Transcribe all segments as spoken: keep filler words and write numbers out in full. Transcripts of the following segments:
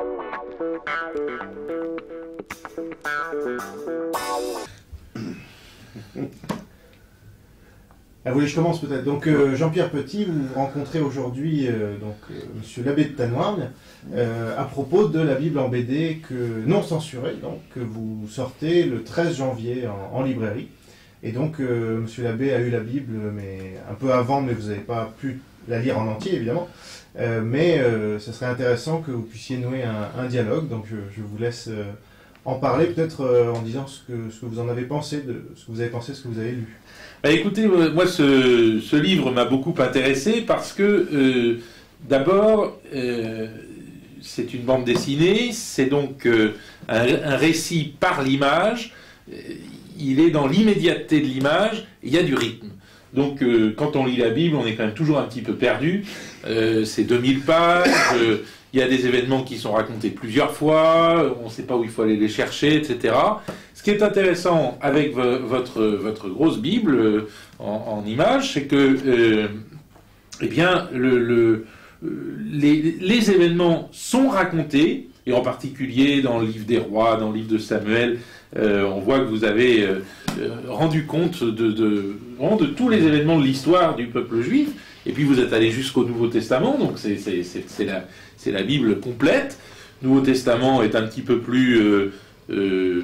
Ah, vous voulez que je commence peut-être. Donc euh, Jean-Pierre Petit, vous rencontrez aujourd'hui euh, donc euh, Monsieur l'abbé de Tanoirgne euh, à propos de la Bible en B D que non censurée, donc que vous sortez le treize janvier en, en librairie. Et donc euh, Monsieur l'abbé a eu la Bible, mais un peu avant, mais vous n'avez pas pu la lire en entier évidemment. Euh, mais euh, ce serait intéressant que vous puissiez nouer un, un dialogue. Donc je, je vous laisse euh, en parler, peut-être euh, en disant ce que, ce que vous en avez pensé, de ce que vous avez pensé, ce que vous avez lu. Bah écoutez, moi ce, ce livre m'a beaucoup intéressé parce que euh, d'abord euh, c'est une bande dessinée, c'est donc euh, un, un récit par l'image, il est dans l'immédiateté de l'image, il y a du rythme. Donc euh, quand on lit la Bible, on est quand même toujours un petit peu perdu, euh, c'est deux mille pages, euh, il y a des événements qui sont racontés plusieurs fois, on ne sait pas où il faut aller les chercher, et cetera. Ce qui est intéressant avec votre, votre grosse Bible euh, en, en images, c'est que euh, eh bien, le, le, les, les événements sont racontés, et en particulier dans le livre des rois, dans le livre de Samuel, euh, on voit que vous avez euh, rendu compte de, de, de tous les événements de l'histoire du peuple juif, et puis vous êtes allé jusqu'au Nouveau Testament, donc c'est, c'est, c'est, c'est, la, c'est la Bible complète. Le Nouveau Testament est un petit peu plus... Euh, euh,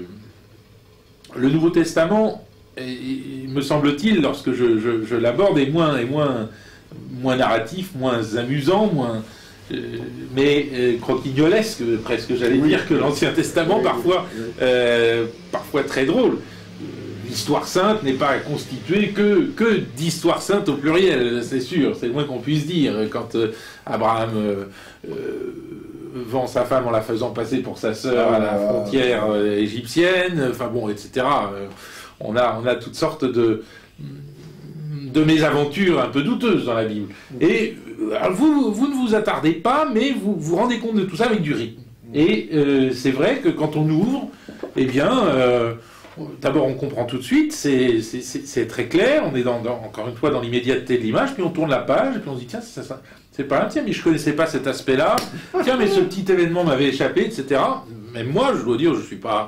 Le Nouveau Testament, me semble-t-il, lorsque je, je, je l'aborde, est moins, est moins, moins narratif, moins amusant, moins, euh, mais euh, croquignolesque, presque, j'allais oui. dire, que l'Ancien Testament, oui, parfois, oui. Euh, parfois très drôle. L'histoire sainte n'est pas constituée que, que d'histoire sainte au pluriel, c'est sûr, c'est le moins qu'on puisse dire. Quand euh, Abraham... Euh, euh, vend sa femme en la faisant passer pour sa sœur à la frontière euh, égyptienne, enfin bon, et cetera. Euh, on a, on a toutes sortes de, de mésaventures un peu douteuses dans la Bible. Et euh, vous, vous ne vous attardez pas, mais vous vous rendez compte de tout ça avec du rythme. Et euh, c'est vrai que quand on ouvre, eh bien, euh, d'abord on comprend tout de suite, c'est, c'est, c'est, c'est très clair, on est dans, dans, encore une fois dans l'immédiateté de l'image, puis on tourne la page, et puis on se dit, tiens, c'est ça. C'est pas un tiens, mais je connaissais pas cet aspect-là. Tiens, mais ce petit événement m'avait échappé, et cetera. Même moi, je dois dire, je suis pas,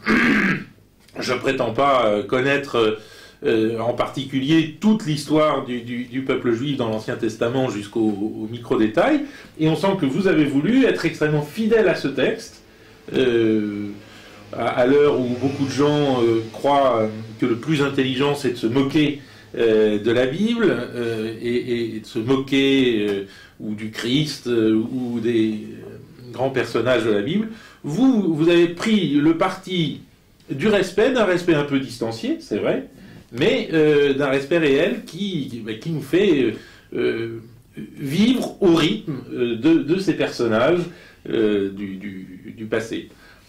je prétends pas connaître euh, en particulier toute l'histoire du, du, du peuple juif dans l'Ancien Testament jusqu'au au micro-détail. Et on sent que vous avez voulu être extrêmement fidèle à ce texte, euh, à, à l'heure où beaucoup de gens euh, croient que le plus intelligent, c'est de se moquer Euh, de la Bible euh, et, et de se moquer euh, ou du Christ euh, ou des euh, grands personnages de la Bible. Vous, vous avez pris le parti du respect, d'un respect un peu distancié, c'est vrai, mais euh, d'un respect réel qui, qui, qui nous fait euh, vivre au rythme de, de ces personnages euh, du, du, du passé.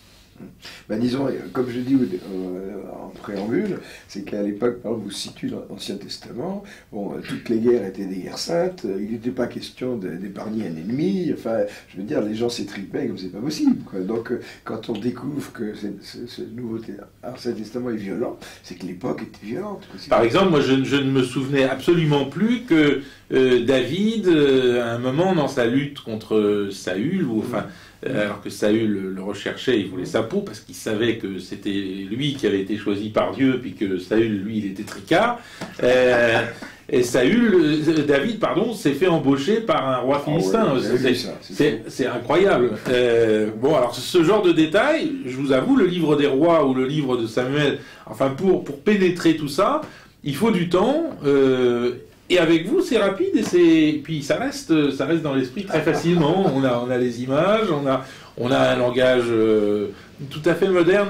Ben disons, comme je dis euh, en préambule, c'est qu'à l'époque, par exemple, vous situez dans l'Ancien Testament, bon, toutes les guerres étaient des guerres saintes, il n'était pas question de, d'épargner un ennemi, enfin, je veux dire, les gens s'étripaient comme c'est pas possible, quoi. Donc, quand on découvre que c'est, c'est, ce nouveau Ancien Testament est violent, c'est que l'époque était violente. Quoi. Par exemple, moi, je, je ne me souvenais absolument plus que euh, David, euh, à un moment, dans sa lutte contre Saül, ou enfin... alors que Saül le recherchait, il voulait sa peau parce qu'il savait que c'était lui qui avait été choisi par Dieu, puis que Saül, lui, il était tricard. Euh, et Saül, David, pardon, s'est fait embaucher par un roi philistin. Oh, ouais, c'est, ça, c'est, c'est, c'est incroyable. Euh, bon, alors ce genre de détails, je vous avoue, le livre des rois ou le livre de Samuel, enfin pour pour pénétrer tout ça, il faut du temps. Euh, Et avec vous, c'est rapide et c'est puis ça reste, ça reste dans l'esprit très facilement. On a, on a les images, on a, on a un langage euh, tout à fait moderne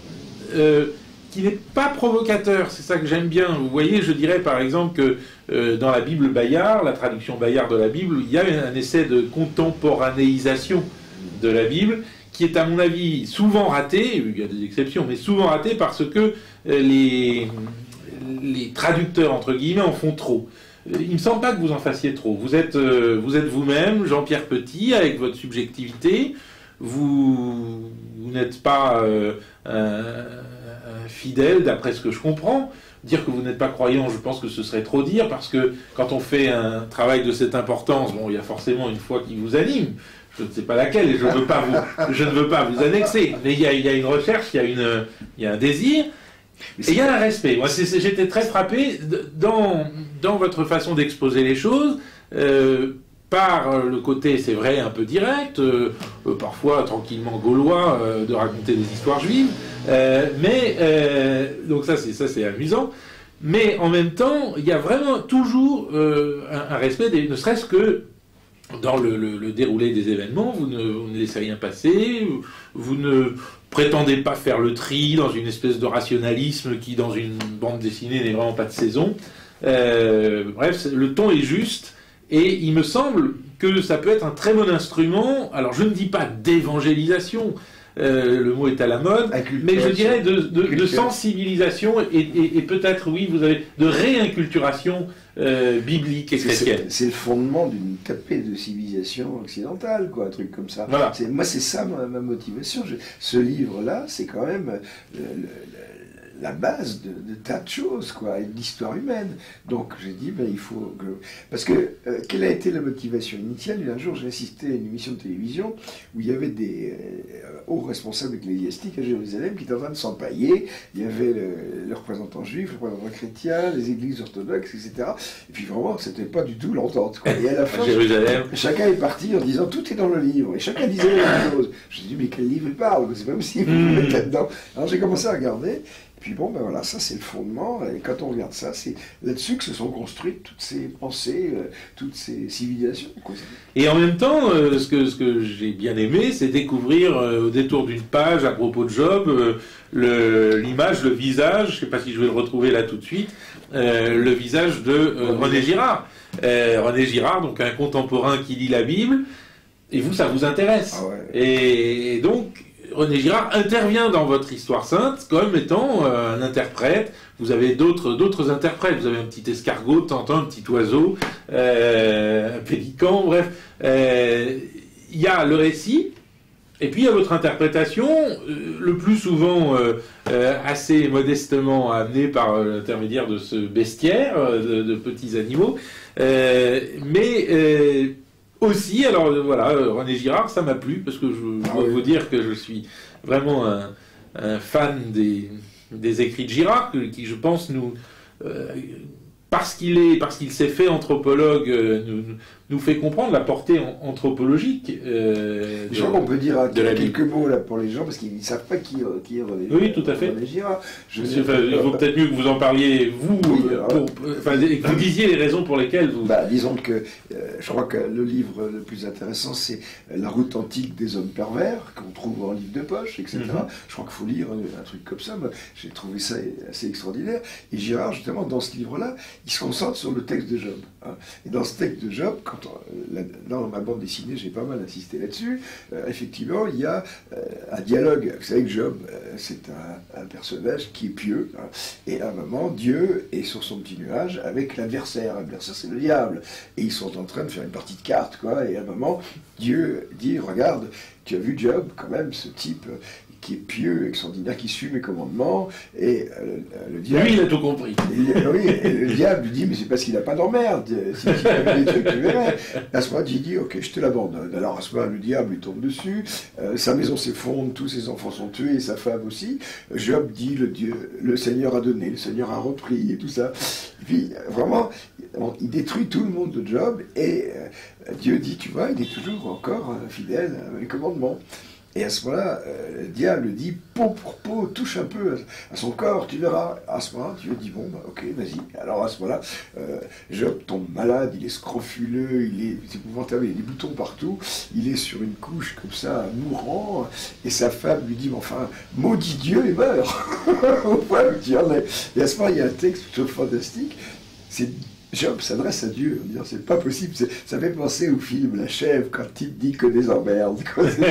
euh, qui n'est pas provocateur. C'est ça que j'aime bien. Vous voyez, je dirais par exemple que euh, dans la Bible Bayard, la traduction Bayard de la Bible, il y a un essai de contemporanéisation de la Bible qui est à mon avis souvent raté. Il y a des exceptions, mais souvent raté parce que euh, les les traducteurs, entre guillemets, en font trop. Il ne me semble pas que vous en fassiez trop. Vous êtes, euh, vous êtes vous-même, Jean-Pierre Petit, avec votre subjectivité. Vous, vous n'êtes pas euh, un, un fidèle, d'après ce que je comprends. Dire que vous n'êtes pas croyant, je pense que ce serait trop dire, parce que quand on fait un travail de cette importance, bon, il y a forcément une foi qui vous anime. je ne sais pas laquelle, et je, veux pas vous, je ne veux pas vous annexer, mais il y a, il y a une recherche, il y a, une, il y a un désir, et il y a un respect. Moi, c'est, c'est, j'étais très frappé dans, dans votre façon d'exposer les choses, euh, par le côté, c'est vrai, un peu direct, euh, euh, parfois tranquillement gaulois, euh, de raconter des histoires juives, euh, mais, euh, donc ça c'est, ça c'est amusant, mais en même temps, il y a vraiment toujours euh, un, un respect, des, ne serait-ce que dans le, le, le déroulé des événements, vous ne, vous ne laissez rien passer, vous ne prétendez pas faire le tri dans une espèce de rationalisme qui, dans une bande dessinée, n'est vraiment pas de saison. Euh, bref, le ton est juste, et il me semble que ça peut être un très bon instrument, alors je ne dis pas d'évangélisation, euh, le mot est à la mode, mais je dirais de, de, de sensibilisation et, et, et peut-être, oui, vous avez de réinculturation euh, biblique et chrétienne. C'est, c'est le fondement d'une tapée de civilisation occidentale, quoi, un truc comme ça. Voilà. C'est, moi, c'est ça ma, ma motivation. Je, ce livre-là, c'est quand même le, le, le, la base de, de tas de choses, quoi, et de l'histoire humaine. Donc j'ai dit, ben, il faut que... Parce que, euh, quelle a été la motivation initiale? Un jour, j'ai assisté à une émission de télévision où il y avait des euh, hauts responsables ecclésiastiques à Jérusalem qui étaient en train de s'empailler. Il y avait le, le représentant juif, le représentant chrétien, les églises orthodoxes, et cetera. Et puis vraiment, c'était pas du tout l'entente, quoi. Et à la fin, Jérusalem. chacun est parti en disant, tout est dans le livre. Et chacun disait la même chose. Je me suis dit, mais quel livre il parle? C'est pas possible, vous mettez là-dedans. Alors j'ai commencé à regarder. Puis bon, ben voilà, ça c'est le fondement, et quand on regarde ça, c'est là-dessus que se sont construites toutes ces pensées, euh, toutes ces civilisations. Quoi. Et en même temps, euh, ce que, ce que j'ai bien aimé, c'est découvrir euh, au détour d'une page, à propos de Job, euh, le, l'image, le visage, je ne sais pas si je vais le retrouver là tout de suite, euh, le visage de euh, René Girard. Euh, René Girard, donc un contemporain qui lit la Bible, et vous, ça vous intéresse. Ah ouais. et, et donc... René Girard intervient dans votre histoire sainte comme étant euh, un interprète. Vous avez d'autres, d'autres interprètes. Vous avez un petit escargot, de temps en temps, un petit oiseau, euh, un pélican, bref. Euh, il y a le récit, et puis il y a votre interprétation, euh, le plus souvent euh, euh, assez modestement amenée par l'intermédiaire de ce bestiaire euh, de, de petits animaux. Euh, mais... Euh, Aussi, alors voilà, René Girard, ça m'a plu, parce que je dois vous dire que je suis vraiment un, un fan des, des écrits de Girard, qui je pense nous... Euh, parce qu'il est, parce qu'il s'est fait anthropologue, euh, nous, nous fait comprendre la portée en, anthropologique. Euh, je crois qu'on peut dire de la quelques mots là pour les gens parce qu'ils ne savent pas qui, qui est René. Oui, tout à fait. René Girard. Je Monsieur, enfin, il vaut peut-être mieux que vous en parliez vous, oui, euh, pour, enfin, que vous disiez les raisons pour lesquelles vous. Bah, disons que euh, je crois que le livre le plus intéressant c'est La route antique des hommes pervers qu'on trouve en livre de poche, et cetera. Mm-hmm. Je crois qu'il faut lire un, un truc comme ça. Moi, j'ai trouvé ça assez extraordinaire. Et Girard, justement, dans ce livre-là, il se concentre sur le texte de Job. Hein. Et dans ce texte de Job, quand on, là, dans ma bande dessinée, j'ai pas mal insisté là-dessus, euh, effectivement, il y a euh, un dialogue. Vous savez que Job, euh, c'est un, un personnage qui est pieux. Hein. Et à un moment, Dieu est sur son petit nuage avec l'adversaire. L'adversaire, c'est le diable. Et ils sont en train de faire une partie de cartes, quoi. Et à un moment, Dieu dit, regarde, tu as vu Job, quand même, ce type... qui est pieux, extraordinaire, qui suit mes commandements, et euh, le diable... Lui, il a tout compris. Et, oui, et le diable lui dit, mais c'est parce qu'il n'a pas d'emmerde, si tu avais des trucs, tu verrais. À ce moment-là, il dit, ok, je te l'abandonne. Alors à ce moment-là, le diable lui tombe dessus, euh, sa maison s'effondre, tous ses enfants sont tués, et sa femme aussi. Job dit, le Dieu, le Seigneur a donné, le Seigneur a repris, et tout ça. Et puis, vraiment, il détruit tout le monde de Job, et euh, Dieu dit, tu vois, il est toujours encore euh, fidèle à mes commandements. Et à ce moment-là, euh, le diable dit, peau pour peau, touche un peu à son corps, tu verras. À ce moment-là, Dieu dit, bon, bah, ok, vas-y. Alors à ce moment-là, euh, Job tombe malade, il est scrofuleux, il est, c'est épouvantable, il y a des boutons partout, il est sur une couche comme ça, mourant, et sa femme lui dit, enfin, maudit Dieu et meurt. Au point où tu en es. Et à ce moment-là, il y a un texte plutôt fantastique, c'est Job s'adresse à Dieu en disant c'est pas possible, c'est, ça fait penser au film La Chèvre quand il dit que des emmerdes.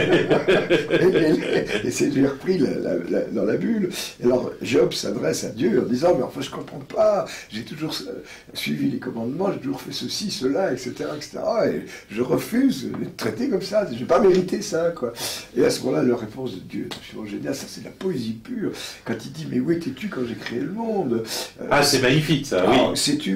et, et c'est j'ai repris la, la, la, dans la bulle. Et alors Job s'adresse à Dieu en disant mais enfin je comprends pas, j'ai toujours suivi les commandements, j'ai toujours fait ceci, cela, et cetera, et cetera. Et je refuse d'être traité comme ça, j'ai pas mérité ça, quoi. Et à ce moment-là, la réponse de Dieu est absolument géniale, ça c'est la poésie pure. Quand il dit mais où étais-tu quand j'ai créé le monde? Ah c'est magnifique ça, alors, oui. Sais-tu où, oui. où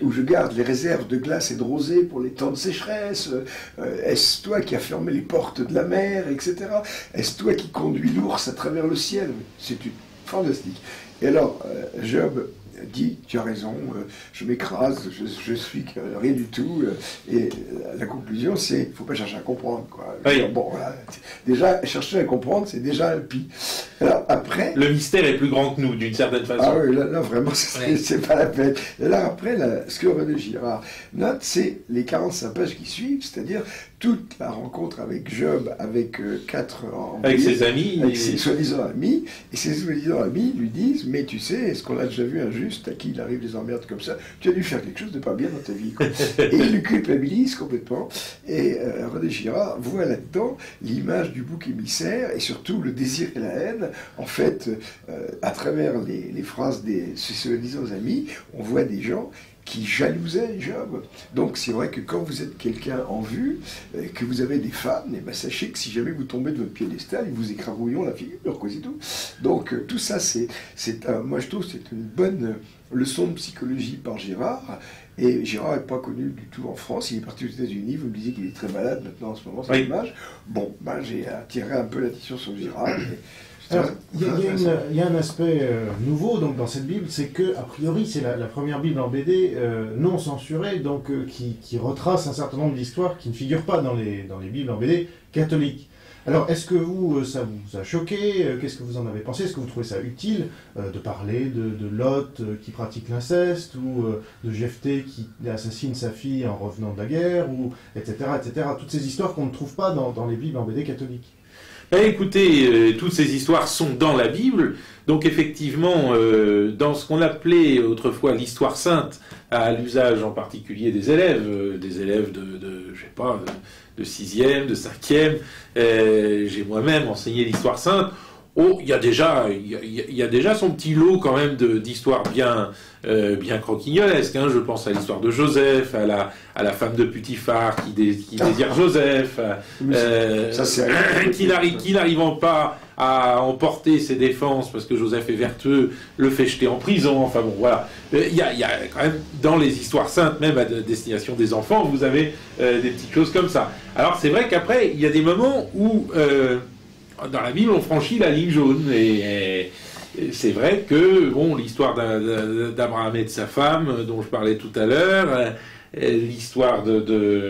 où je garde les réserves de glace et de rosée pour les temps de sécheresse? euh, Est-ce toi qui as fermé les portes de la mer, et cetera. Est-ce toi qui conduis l'ours à travers le ciel? C'est une... fantastique. Et alors, euh, Job dit, tu as raison, euh, je m'écrase, je, je suis que rien du tout. Euh, et euh, la conclusion, c'est, il ne faut pas chercher à comprendre. Quoi. Oui. Bon, voilà. Déjà, chercher à comprendre, c'est déjà un pis. Alors, après... Le mystère est plus grand que nous, d'une certaine façon. Ah oui, là, là vraiment, c'est Oui. pas la peine. Et là, après, là, ce que René Girard note, c'est les quarante-cinq pages qui suivent, c'est-à-dire toute la rencontre avec Job, avec euh, quatre... Avec ses amis. Avec et... ses soi-disant amis. Et ses soi-disant amis lui disent, mais tu sais, est-ce qu'on a déjà vu un juste à qui il arrive des emmerdes comme ça? Tu as dû faire quelque chose de pas bien dans ta vie. Quoi. Et il le culpabilise complètement. Et euh, René Girard voit là-dedans l'image du bouc émissaire et surtout le désir et la haine. En fait, euh, à travers les, les phrases des ses soi-disant amis, on voit des gens qui jalousaient Job. Donc c'est vrai que quand vous êtes quelqu'un en vue, euh, que vous avez des fans, et ben sachez que si jamais vous tombez de votre piédestal, ils vous écrabouillons la figure, quoi, c'est tout. Donc euh, tout ça, c'est, c'est un, moi je trouve que c'est une bonne leçon de psychologie par Girard. Et Girard n'est pas connu du tout en France, il est parti aux États-Unis, vous me disiez qu'il est très malade maintenant en ce moment, c'est oui. dommage. Bon, ben, j'ai attiré un peu l'attention sur Girard. Mais alors, il y, y, y, y a un aspect euh, nouveau donc, dans cette Bible, c'est que, a priori, c'est la, la première Bible en B D euh, non censurée, donc euh, qui, qui retrace un certain nombre d'histoires qui ne figurent pas dans les, dans les Bibles en B D catholiques. Alors, est-ce que vous, ça vous a choqué? Qu'est-ce que vous en avez pensé? Est-ce que vous trouvez ça utile euh, de parler de, de Lot euh, qui pratique l'inceste, ou euh, de Jephthé qui assassine sa fille en revenant de la guerre, ou et cetera, et cetera. Toutes ces histoires qu'on ne trouve pas dans, dans les Bibles en B D catholiques. Ben écoutez, euh, toutes ces histoires sont dans la Bible, donc effectivement, euh, dans ce qu'on appelait autrefois l'histoire sainte, à l'usage en particulier des élèves, euh, des élèves de, de je sais pas, de, de sixième, de cinquième, euh, j'ai moi-même enseigné l'histoire sainte. Oh, il y a déjà, il y a, il y a déjà son petit lot quand même de, d'histoires bien, euh, bien croquignolesques. Hein. Je pense à l'histoire de Joseph, à la, à la femme de Putiphar qui, dé, qui désire Joseph, euh, ça, c'est qui, n'arrive, qui n'arrivant pas à emporter ses défenses parce que Joseph est vertueux, le fait jeter en prison. Enfin bon, voilà. Il y a, il y a quand même dans les histoires saintes, même à destination des enfants, vous avez euh, des petites choses comme ça. Alors c'est vrai qu'après, il y a des moments où euh, dans la Bible, on franchit la ligne jaune, et, et c'est vrai que bon, l'histoire d'Abraham et de sa femme, dont je parlais tout à l'heure, l'histoire de, de,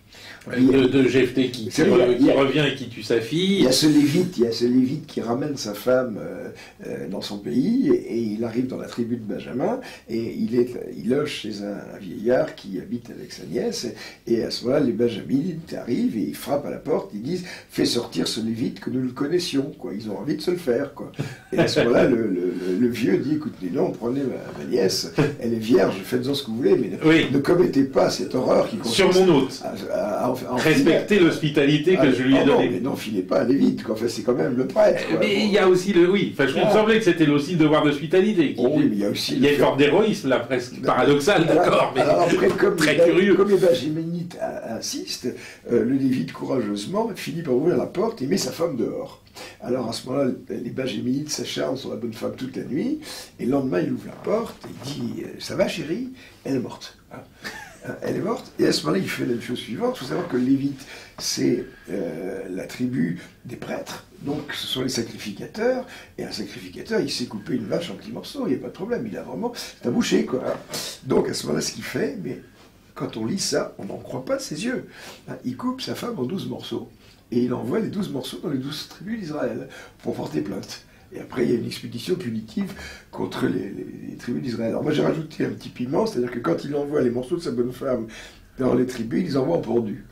de, de Jephthé qui, qui, re, qui revient et qui tue sa fille. Il y a ce Lévite, il y a ce Lévite qui ramène sa femme euh, euh, dans son pays, et, et il arrive dans la tribu de Benjamin, et il, est, il loge chez un, un vieillard qui habite avec sa nièce, et, et à ce moment-là, les Benjaminites arrivent et ils frappent à la porte, ils disent « Fais sortir ce Lévite que nous le connaissions », quoi. Ils ont envie de se le faire, quoi. Et à ce moment-là, le, le, le, le vieux dit « Écoutez, non, prenez ma, ma nièce, elle est vierge, faites-en ce que vous voulez, mais oui. ne, ne commettez pas cette horreur qui consiste sur mon hôte. À, à, à, à respecter l'hospitalité que ah, je lui ai oh donnée. Non, mais non, filez pas à Lévite, quoi. Enfin, c'est quand même le prêtre. Quoi. Mais il y a aussi le... Oui, enfin, je ah. me semblait que c'était aussi le devoir d'hospitalité. Oh, oui, mais il y a aussi... Il y a une forme d'héroïsme, là, presque ben, paradoxale, d'accord, mais alors après, comme très les, curieux. Comme les Benjaminites insistent, euh, le Lévite, courageusement, finit par ouvrir la porte et met sa femme dehors. Alors, à ce moment-là, les Benjaminites s'acharnent sur la bonne femme toute la nuit, et le lendemain, il ouvre la porte et dit « Ça va, chérie ?» Elle est morte. Elle est morte, et à ce moment-là, il fait la chose suivante. Il faut savoir que le Lévite, c'est euh, la tribu des prêtres, donc ce sont les sacrificateurs, et un sacrificateur, il sait couper une vache en petits morceaux, il n'y a pas de problème, il a vraiment, c'est un boucher, quoi. Donc à ce moment-là, ce qu'il fait, mais quand on lit ça, on n'en croit pas de ses yeux. Il coupe sa femme en douze morceaux, et il envoie les douze morceaux dans les douze tribus d'Israël, pour porter plainte. Et après, il y a une expédition punitive contre les, les, les tribus d'Israël. Alors moi, j'ai rajouté un petit piment, c'est-à-dire que quand il envoie les morceaux de sa bonne femme dans les tribus, il les envoie en pendu.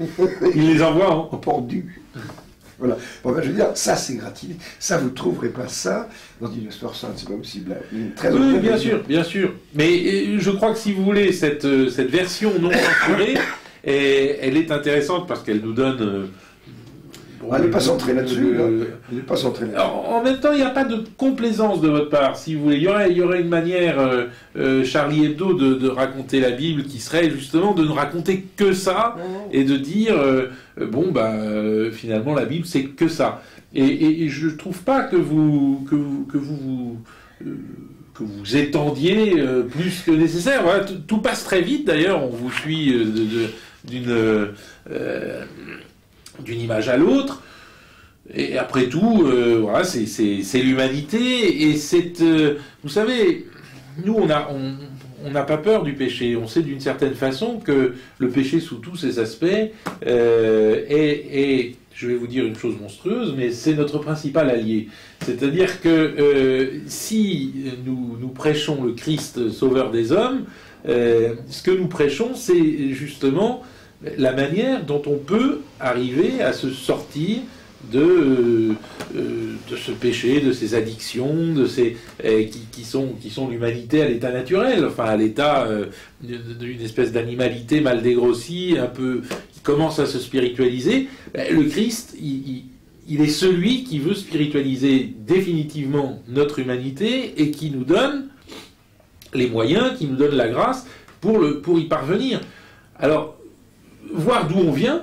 Il les envoie en, en pendu. Voilà. Bon, ben, je veux dire, ça, c'est gratiné. Ça, vous ne trouverez pas ça dans une histoire sainte, c'est pas possible. Très oui, bien sûr, bien sûr. Mais je crois que si vous voulez, cette, cette version non censurée, elle est intéressante parce qu'elle nous donne... Bon, elle n'est pas centrée là-dessus. Là. Elle n'est pas centrée là-dessus. En même temps, il n'y a pas de complaisance de votre part, si vous voulez. Il y aurait, il y aurait une manière, euh, euh, Charlie Hebdo, de, de raconter la Bible qui serait justement de ne raconter que ça et de dire, euh, bon, bah, euh, finalement, la Bible, c'est que ça. Et, et, et je ne trouve pas que vous, que vous, que vous, vous euh, que vous étendiez euh, plus que nécessaire. Voilà, tout, tout passe très vite d'ailleurs, on vous suit euh, de, de, d'une, euh, d'une image à l'autre. Et après tout, euh, voilà, c'est, c'est, c'est l'humanité. Et c'est, euh, vous savez, nous, on a, on, on n'a pas peur du péché. On sait d'une certaine façon que le péché, sous tous ses aspects, euh, est, est, je vais vous dire une chose monstrueuse, mais c'est notre principal allié. C'est-à-dire que euh, si nous, nous prêchons le Christ sauveur des hommes, euh, ce que nous prêchons, c'est justement la manière dont on peut arriver à se sortir de, euh, de ce péché, de ces addictions, de ces, euh, qui, qui, sont, qui sont l'humanité à l'état naturel, enfin à l'état euh, d'une espèce d'animalité mal dégrossie, un peu, qui commence à se spiritualiser. Le Christ, il, il, il est celui qui veut spiritualiser définitivement notre humanité et qui nous donne les moyens, qui nous donne la grâce pour, le, pour y parvenir. Alors, voir d'où on vient,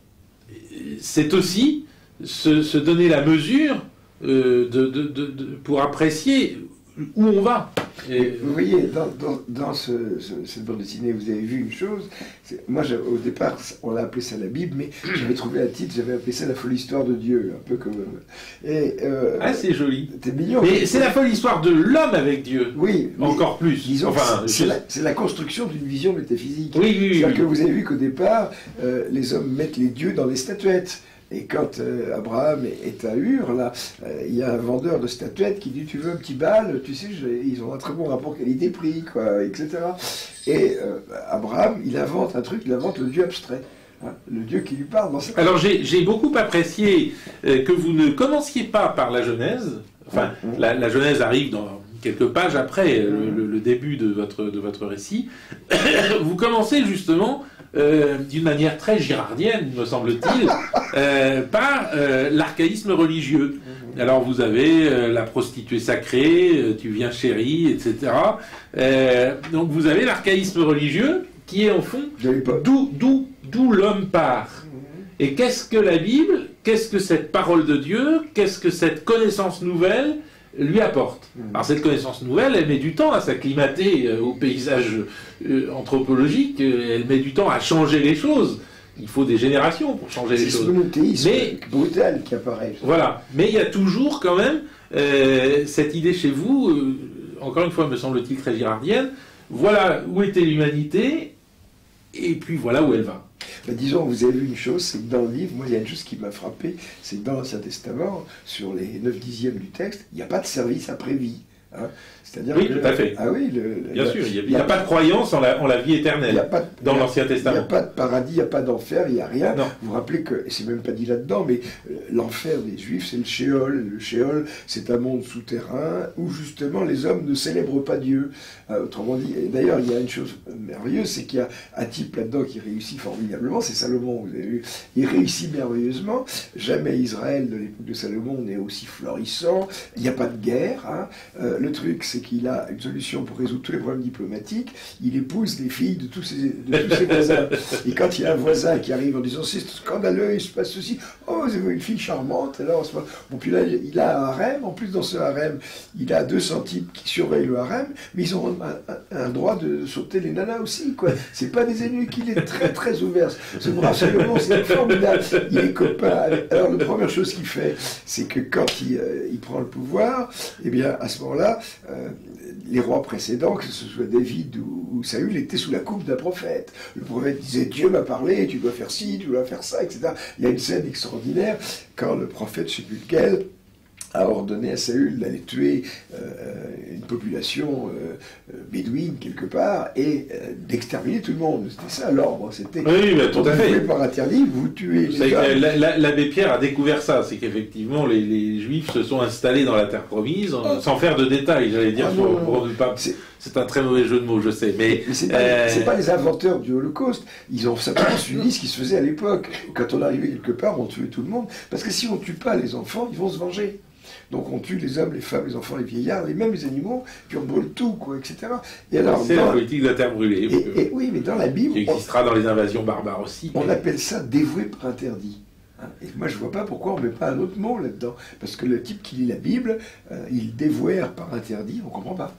c'est aussi Se, se donner la mesure euh, de, de, de, de, pour apprécier où on va. Et... Vous voyez, dans, dans, dans ce, ce, cette bande dessinée, vous avez vu une chose. Moi, au départ, on l'a appelé ça la Bible, mais j'avais trouvé un titre, j'avais appelé ça la folle histoire de Dieu, un peu comme. Et, euh, ah, c'est joli. C'est mignon. Mais c'est la folle histoire de l'homme avec Dieu. Oui. Encore plus. Disons, enfin, c'est, je... la, c'est la construction d'une vision métaphysique. Oui, oui, oui. C'est-à-dire oui. que vous avez vu qu'au départ, euh, les hommes mettent les dieux dans les statuettes. Et quand euh, Abraham est à Ur, là, euh, il y a un vendeur de statuettes qui dit « Tu veux un petit bal ?» Tu sais, je, ils ont un très bon rapport qualité-prix, quoi, et cetera. Et euh, Abraham, il invente un truc, il invente le Dieu abstrait. Hein, le Dieu qui lui parle dans cette... Alors j'ai, j'ai beaucoup apprécié euh, que vous ne commenciez pas par la Genèse. Enfin, mmh. la, la Genèse arrive dans quelques pages après mmh. le, le, le début de votre, de votre récit. Vous commencez justement... Euh, d'une manière très girardienne, me semble-t-il, euh, par euh, l'archaïsme religieux. Alors vous avez euh, la prostituée sacrée, euh, tu viens chérie, et cetera. Euh, donc vous avez l'archaïsme religieux qui est au fond d'où, d'où, d'où l'homme part. Et qu'est-ce que la Bible, qu'est-ce que cette parole de Dieu, qu'est-ce que cette connaissance nouvelle lui apporte. Alors cette connaissance nouvelle, elle met du temps à s'acclimater euh, au paysage euh, anthropologique, euh, elle met du temps à changer les choses. Il faut des générations pour changer c'est les choses. C'est ce monothéisme mais, brutal qui apparaît. Voilà. Mais il y a toujours quand même euh, cette idée chez vous, euh, encore une fois me semble-t-il très girardienne, voilà où était l'humanité, et puis voilà où elle va. Ben, disons, vous avez vu une chose, c'est que dans le livre, moi il y a une chose qui m'a frappé, c'est que dans l'Ancien Testament, sur les neuf dixièmes du texte, il n'y a pas de service après-vie. Hein. C'est-à-dire oui, que, tout à fait. Ah oui, le, le, bien sûr, il n'y a, a, a pas de croyance en la, en la vie éternelle de, dans l'Ancien Testament. Il n'y a pas de paradis, il n'y a pas d'enfer, il n'y a rien. Non. Vous vous rappelez que, et c'est même pas dit là-dedans, mais euh, l'enfer des Juifs, c'est le Sheol. Le Sheol, c'est un monde souterrain où justement les hommes ne célèbrent pas Dieu. Euh, autrement dit, et d'ailleurs, il y a une chose merveilleuse, c'est qu'il y a un type là-dedans qui réussit formidablement, c'est Salomon, vous avez vu. Il réussit merveilleusement. Jamais Israël de l'époque de Salomon n'est aussi florissant. Il n'y a pas de guerre. Hein. Euh, le truc, c'est qu'il a une solution pour résoudre tous les problèmes diplomatiques. Il épouse les filles de tous ses, de tous ses voisins. Et quand il y a un voisin qui arrive en disant c'est scandaleux, il se passe ceci, oh, vous avez une fille charmante, alors bon, puis là, il a un harem. En plus, dans ce harem, il a deux cents types qui surveillent le harem, mais ils ont un, un, un droit de sauter les nanas aussi, quoi. C'est pas des eunuques, il est très très ouvert. Ce brave Salomon, c'est formidable. Il est copain avec... Alors, la première chose qu'il fait, c'est que quand il, euh, il prend le pouvoir, eh bien, à ce moment-là, euh, les rois précédents, que ce soit David ou, ou Saül, étaient sous la coupe d'un prophète. Le prophète disait « Dieu m'a parlé, tu dois faire ci, tu dois faire ça, et cetera » Il y a une scène extraordinaire quand le prophète, je ne sais plus lequel, a ordonné à Saül d'aller tuer euh, une population euh, bédouine quelque part et euh, d'exterminer tout le monde. C'était ça l'ordre. C'était oui, mais tout à fait. Par interdit, vous tuez les hommes. L'abbé Pierre a découvert ça, c'est qu'effectivement les, les Juifs se sont installés dans la terre promise, oh. sans faire de détails, j'allais dire, ah, pour, non, pour ne pas... C'est un très mauvais jeu de mots, je sais, mais... mais c'est pas, euh... pas les inventeurs du Holocauste, ils ont simplement suivi ce qui se faisait à l'époque. Quand on arrivait quelque part, on tuait tout le monde, parce que si on ne tue pas les enfants, ils vont se venger. Donc on tue les hommes, les femmes, les enfants, les vieillards, les mêmes les animaux, puis on brûle tout, quoi, et cetera. Et alors, c'est la politique de la terre brûlée. Et, et, oui, mais dans la Bible... Qui existera on, dans les invasions barbares aussi. On mais... appelle ça dévoué par interdit. Et moi, je ne vois pas pourquoi on ne met pas un autre mot là-dedans. Parce que le type qui lit la Bible, euh, il dévouère par interdit, on ne comprend pas.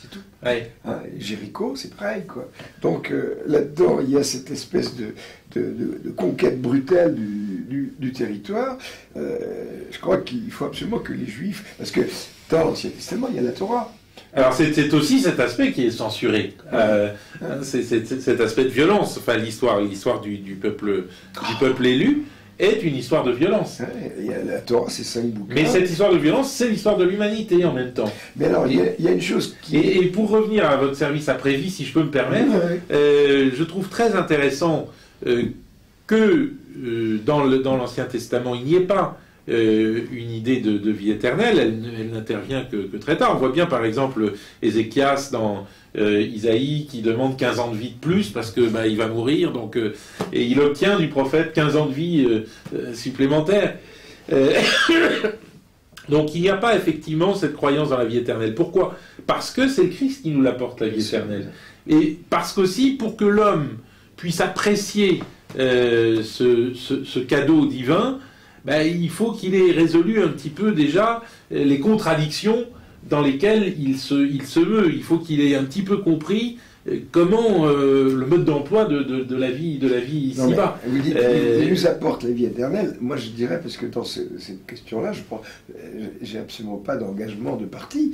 c'est tout. Ouais. Hein, Jéricho, c'est pareil, quoi. Donc euh, là-dedans, il y a cette espèce de, de, de, de conquête brutale du, du, du territoire. Euh, je crois qu'il faut absolument que les Juifs... Parce que dans l'Ancien Testament, il y a la Torah. Alors c'est, c'est aussi cet aspect qui est censuré, euh, hein, c'est, c'est, c'est cet aspect de violence. Enfin, l'histoire, l'histoire du, du peuple, du peuple élu est une histoire de violence. Ouais, il y a la Torah, c'est cinq bouquins. Mais cette histoire de violence, c'est l'histoire de l'humanité en même temps. Mais alors, il y a, il y a une chose qui... Et, et pour revenir à votre service après-vie, si je peux me permettre, Ouais. euh, je trouve très intéressant euh, que euh, dans, le, dans l'Ancien Testament, il n'y ait pas euh, une idée de, de vie éternelle, elle, elle n'intervient que, que très tard. On voit bien par exemple Ézéchias dans euh, Isaïe qui demande quinze ans de vie de plus parce que bah, il va mourir, donc, euh, et il obtient du prophète quinze ans de vie euh, euh, supplémentaires. Euh, donc il n'y a pas effectivement cette croyance dans la vie éternelle. Pourquoi ? Parce que c'est le Christ qui nous l'apporte, la vie éternelle. Et parce qu'aussi, pour que l'homme puisse apprécier euh, ce, ce, ce cadeau divin, ben, il faut qu'il ait résolu un petit peu déjà les contradictions dans lesquelles il se, il se meut. Il faut qu'il ait un petit peu compris comment euh, le mode d'emploi de, de, de la vie, de la vie ici-bas. Vous dites Euh, qu'il nous apporte la vie éternelle. Moi, je dirais, parce que dans ce- cette question-là, je prends, j'ai absolument pas d'engagement de parti.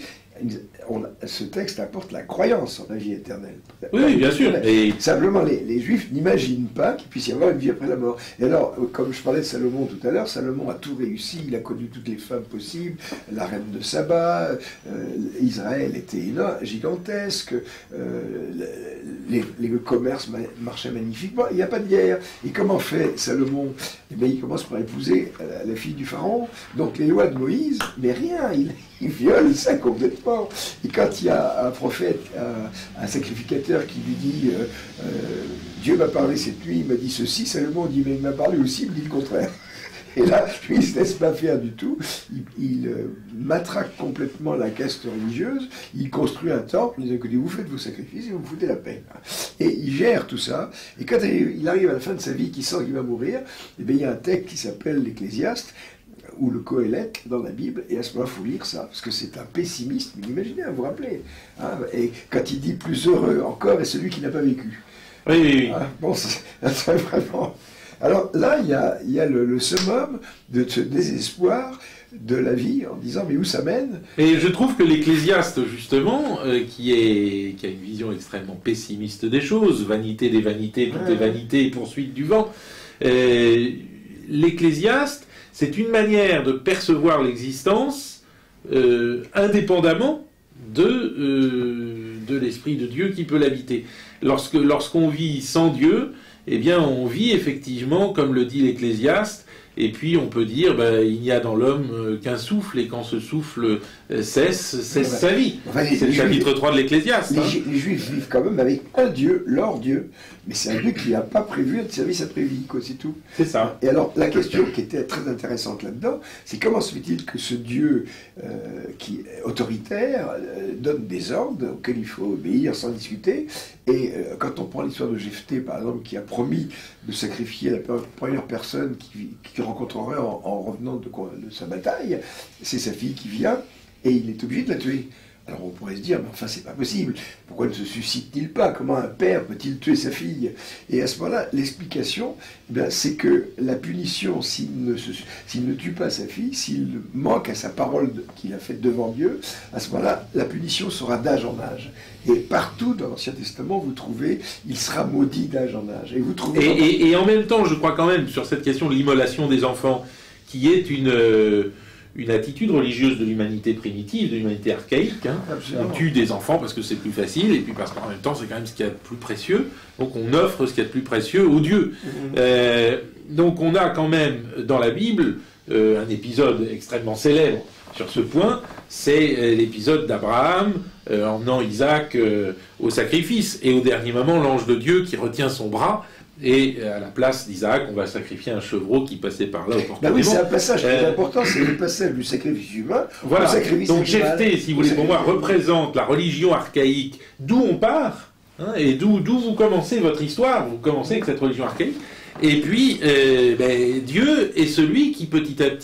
On- ce texte apporte la croyance en la vie éternelle. Oui, oui, bien sûr. Et Simplement, les, les Juifs n'imaginent pas qu'il puisse y avoir une vie après la mort. Et alors, euh, comme je parlais de Salomon tout à l'heure, Salomon a tout réussi, il a connu toutes les femmes possibles, la reine de Saba, euh, Israël était énorme, gigantesque, euh, les, les- le commerce ma- marchait magnifiquement, il n'y a pas de guerre. Et comment fait Salomon ? Eh bien, il commence par épouser la, la fille du pharaon, donc les lois de Moïse, mais rien, il, il viole ça complètement. Et quand il y a un prophète, un, un sacrificateur qui lui dit euh, euh, Dieu m'a parlé cette nuit, il m'a dit ceci, Salomon dit mais il m'a parlé aussi, il me dit le contraire. Et là, lui, il ne se laisse pas faire du tout. Il, il euh, matraque complètement la caste religieuse. Il construit un temple. Il dit écoutez, vous faites vos sacrifices et vous me foutez la paix. Et il gère tout ça. Et quand il arrive à la fin de sa vie, qu'il sent qu'il va mourir, eh bien, il y a un texte qui s'appelle l'Ecclésiaste, ou le Coëlette dans la Bible, et à ce moment-là, il faut lire ça, parce que c'est un pessimiste, mais imaginez, vous vous rappelez. Hein, et quand il dit plus heureux encore est celui qui n'a pas vécu. oui, oui, oui. Hein, bon, c'est c'est vraiment... Alors là, il y a, il y a le, le summum de ce désespoir de la vie en disant mais où ça mène ? Et je trouve que l'Ecclésiaste, justement, euh, qui, est, qui a une vision extrêmement pessimiste des choses, vanité des vanités, toutes les Ouais. vanités et poursuite du vent, euh, l'Ecclésiaste, c'est une manière de percevoir l'existence euh, indépendamment de, euh, de l'Esprit de Dieu qui peut l'habiter. Lorsque, lorsqu'on vit sans Dieu, eh bien on vit effectivement, comme le dit l'Ecclésiaste, et puis on peut dire, ben, il n'y a dans l'homme euh, qu'un souffle, et quand ce souffle euh, cesse, cesse Ouais. sa vie. Enfin, les- C'est le les chapitre Juifs- trois de l'Ecclésiaste. Les, hein. Ju- les Juifs vivent quand même avec un Dieu, leur Dieu, mais c'est un Dieu qui n'a pas prévu un service après-vie, quoi, c'est tout. C'est ça. Et alors, la question qui était très intéressante là-dedans, c'est comment se fait-il que ce Dieu euh, qui est autoritaire euh, donne des ordres auxquels il faut obéir sans discuter. Et euh, quand on prend l'histoire de Jephthé, par exemple, qui a promis de sacrifier la pe- première personne qu'il qui rencontrerait en, en revenant de, quoi- de sa bataille, c'est sa fille qui vient, et il est obligé de la tuer. Alors on pourrait se dire, mais enfin c'est pas possible, pourquoi ne se suscite-t-il pas ? Comment un père peut-il tuer sa fille ? Et à ce moment-là, l'explication, eh bien, c'est que la punition, s'il ne, se- s'il ne tue pas sa fille, s'il manque à sa parole de- qu'il a faite devant Dieu, à ce moment-là, la punition sera d'âge en âge. Et partout dans l'Ancien Testament, vous trouvez, il sera maudit d'âge en âge. Et vous trouvez... Et, et- et en même temps, je crois quand même, sur cette question de l'immolation des enfants, qui est une, euh, une attitude religieuse de l'humanité primitive, de l'humanité archaïque, hein. Absolument. On tue des enfants parce que c'est plus facile, et puis parce qu'en même temps, c'est quand même ce qu'il y a de plus précieux. Donc on offre ce qu'il y a de plus précieux aux dieux. Mhm. Euh, donc on a quand même dans la Bible euh, un épisode extrêmement célèbre sur ce point, c'est euh, l'épisode d'Abraham euh, emmenant Isaac euh, au sacrifice. Et au dernier moment, l'ange de Dieu qui retient son bras, et euh, à la place d'Isaac, on va sacrifier un chevreau qui passait par là Ben opportunément. oui, c'est un passage très Euh, important, c'est le passage du sacrifice humain Voilà. au sacrifice Donc animal. Jephthé, si vous voulez, pour moi, représente la religion archaïque d'où on part, hein, et d'où d'où vous commencez votre histoire. Vous commencez avec cette religion archaïque. Et puis, euh, ben, Dieu est celui qui, petit à petit,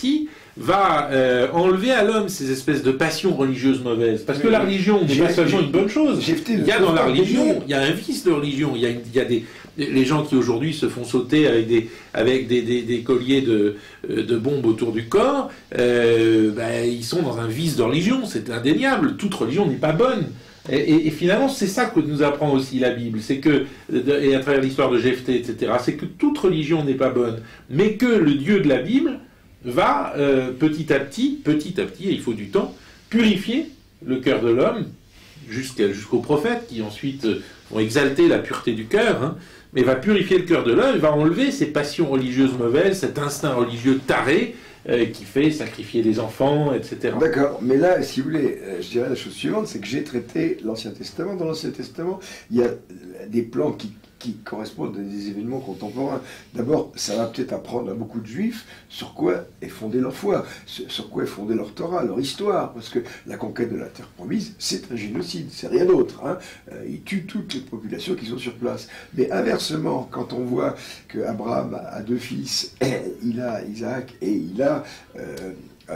va euh, enlever à l'homme ces espèces de passions religieuses mauvaises. Parce que la religion n'est pas seulement une bonne chose. Il y a dans la religion, il y a un vice de religion. Il y a, une, il y a des, les gens qui aujourd'hui se font sauter avec des, avec des, des, des colliers de, de bombes autour du corps, euh, ben, ils sont dans un vice de religion. C'est indéniable. Toute religion n'est pas bonne. Et, et, et finalement, c'est ça que nous apprend aussi la Bible, c'est que, et à travers l'histoire de Jephthé, et cetera, c'est que toute religion n'est pas bonne, mais que le Dieu de la Bible va euh, petit à petit, petit à petit, et il faut du temps, purifier le cœur de l'homme, jusqu'à, jusqu'aux prophètes, qui ensuite vont exalter la pureté du cœur, hein, mais va purifier le cœur de l'homme, il va enlever ces passions religieuses mauvaises, cet instinct religieux taré, Euh, qui fait sacrifier les enfants, et cetera. D'accord, mais là, si vous voulez, euh, je dirais la chose suivante, c'est que j'ai traité l'Ancien Testament. Dans l'Ancien Testament, il y a des plans qui, qui correspondent à des événements contemporains. D'abord, ça va peut-être apprendre à beaucoup de Juifs sur quoi est fondée leur foi, sur, sur quoi est fondée leur Torah, leur histoire, parce que la conquête de la terre promise, c'est un génocide, c'est rien d'autre. Hein. Euh, ils tuent toutes les populations qui sont sur place. Mais inversement, quand on voit qu'Abraham a deux fils, il a Isaac et il a Euh, euh,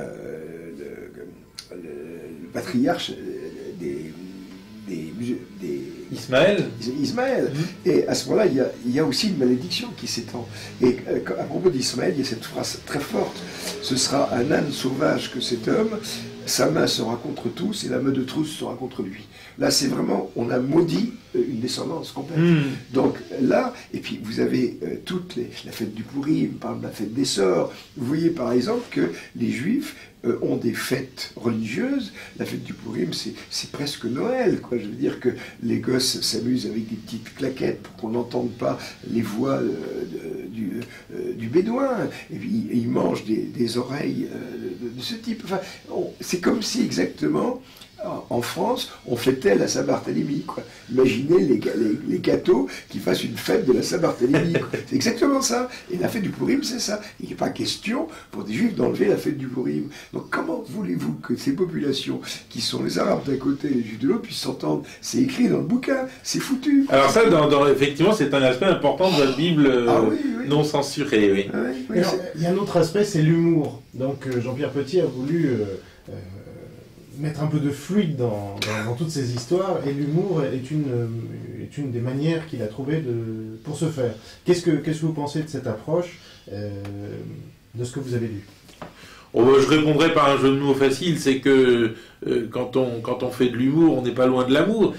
le, le, le patriarche des, des, des Ismaël. Ismaël. Mmh. Et à ce moment-là, il y, a, il y a aussi une malédiction qui s'étend. Et euh, à propos d'Ismaël, il y a cette phrase très forte: ce sera un âne sauvage que cet homme, sa main sera contre tous et la main de tous sera contre lui. Là, c'est vraiment, on a maudit une descendance complète. Mmh. Donc là, et puis vous avez euh, toute les, la fête du Pourim, par exemple, la fête des sorts. Vous voyez par exemple que les Juifs euh, ont des fêtes religieuses. La fête du Pourim, c'est, c'est presque Noël, quoi. Je veux dire que les gosses s'amusent avec des petites claquettes pour qu'on n'entende pas les voix euh, de, du, euh, du bédouin. Et puis ils mangent des, des oreilles euh, de, de ce type. Enfin, on, c'est comme si exactement, en France, on fêtait la Saint-Barthélemy, quoi. Imaginez les, les, les gâteaux qui fassent une fête de la Saint-Barthélemy, quoi. C'est exactement ça. Et la fête du Pourim, c'est ça. Il n'est pas question pour des Juifs d'enlever la fête du Pourim. Donc comment voulez-vous que ces populations, qui sont les Arabes d'un côté et les Juifs de l'autre, puissent s'entendre? C'est écrit dans le bouquin, c'est foutu. Alors ça, dans, dans, effectivement, c'est un aspect important de votre Bible euh, ah, oui, oui. non censurée. Oui. Ah, oui, oui, alors, il y a un autre aspect, c'est l'humour. Donc Jean-Pierre Petit a voulu euh, euh, mettre un peu de fluide dans, dans, dans toutes ces histoires, et l'humour est une, est une des manières qu'il a trouvé de, pour ce faire. Qu'est-ce que, qu'est-ce que vous pensez de cette approche, euh, de ce que vous avez lu? Oh, bah, je répondrai par un jeu de mots facile, c'est que euh, quand, on, quand on fait de l'humour, on n'est pas loin de l'amour.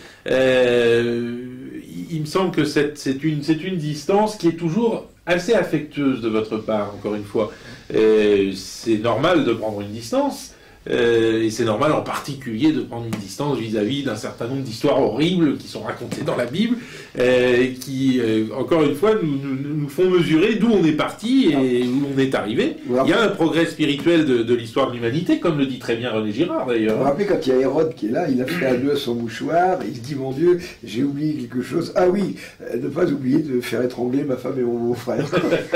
Euh, il, il me semble que c'est, c'est, une, c'est une distance qui est toujours assez affectueuse de votre part, encore une fois. Euh, c'est normal de prendre une distance. Euh, et c'est normal en particulier de prendre une distance vis-à-vis d'un certain nombre d'histoires horribles qui sont racontées dans la Bible, euh, qui, euh, encore une fois, nous, nous, nous font mesurer d'où on est parti et où on est arrivé. Il y a un progrès spirituel de, de l'histoire de l'humanité, comme le dit très bien René Girard d'ailleurs. Vous vous rappelez quand il y a Hérode qui est là, il a fait un nœud à son mouchoir, et il se dit, mon Dieu, j'ai oublié quelque chose. Ah oui, euh, ne pas oublier de faire étrangler ma femme et mon beau-frère.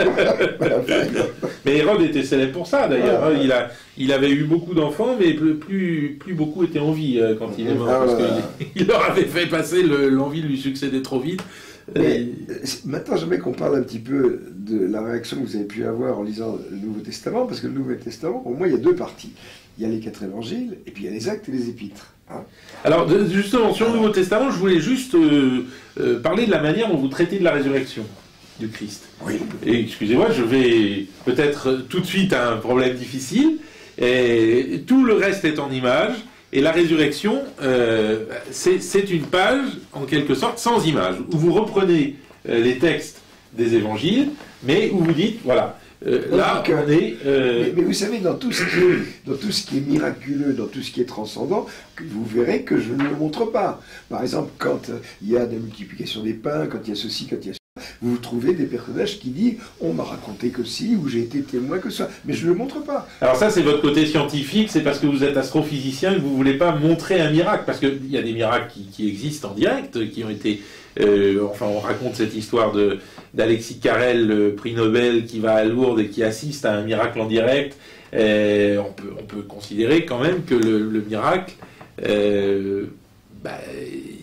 Mais Hérode était célèbre pour ça d'ailleurs. Ah, il, a, il avait eu beaucoup d'enfants, mais plus, plus beaucoup étaient en vie euh, quand il est mort, ah, parce voilà. qu'il leur avait fait passer le, l'envie de lui succéder trop vite. Mais, et... Maintenant, j'aimerais qu'on parle un petit peu de la réaction que vous avez pu avoir en lisant le Nouveau Testament, parce que le Nouveau Testament, pour moi, il y a deux parties. Il y a les quatre évangiles, et puis il y a les actes et les épîtres. Hein. Alors, justement, sur le Nouveau Testament, je voulais juste euh, euh, parler de la manière dont vous traitez de la résurrection du Christ. Oui. Et excusez-moi, je vais peut-être tout de suite à un problème difficile. Et tout le reste est en images, et la résurrection, euh, c'est, c'est une page, en quelque sorte, sans images, où vous reprenez euh, les textes des évangiles, mais où vous dites, voilà, euh, là, Donc, on est... Euh... Mais, mais vous savez, dans tout, ce qui est, dans tout ce qui est miraculeux, dans tout ce qui est transcendant, vous verrez que je ne le montre pas. Par exemple, quand il y a la multiplication des pains, quand il y a ceci, quand il y a vous trouvez des personnages qui disent « on m'a raconté que si » ou « j'ai été témoin que ça ». Mais je ne le montre pas. Alors ça, c'est votre côté scientifique, c'est parce que vous êtes astrophysicien que vous ne voulez pas montrer un miracle. Parce qu'il y a des miracles qui, qui existent en direct, qui ont été... Euh, enfin, on raconte cette histoire de, d'Alexis Carrel, le prix Nobel, qui va à Lourdes et qui assiste à un miracle en direct. Euh, on, peut, on peut considérer quand même que le, le miracle... Euh, bah,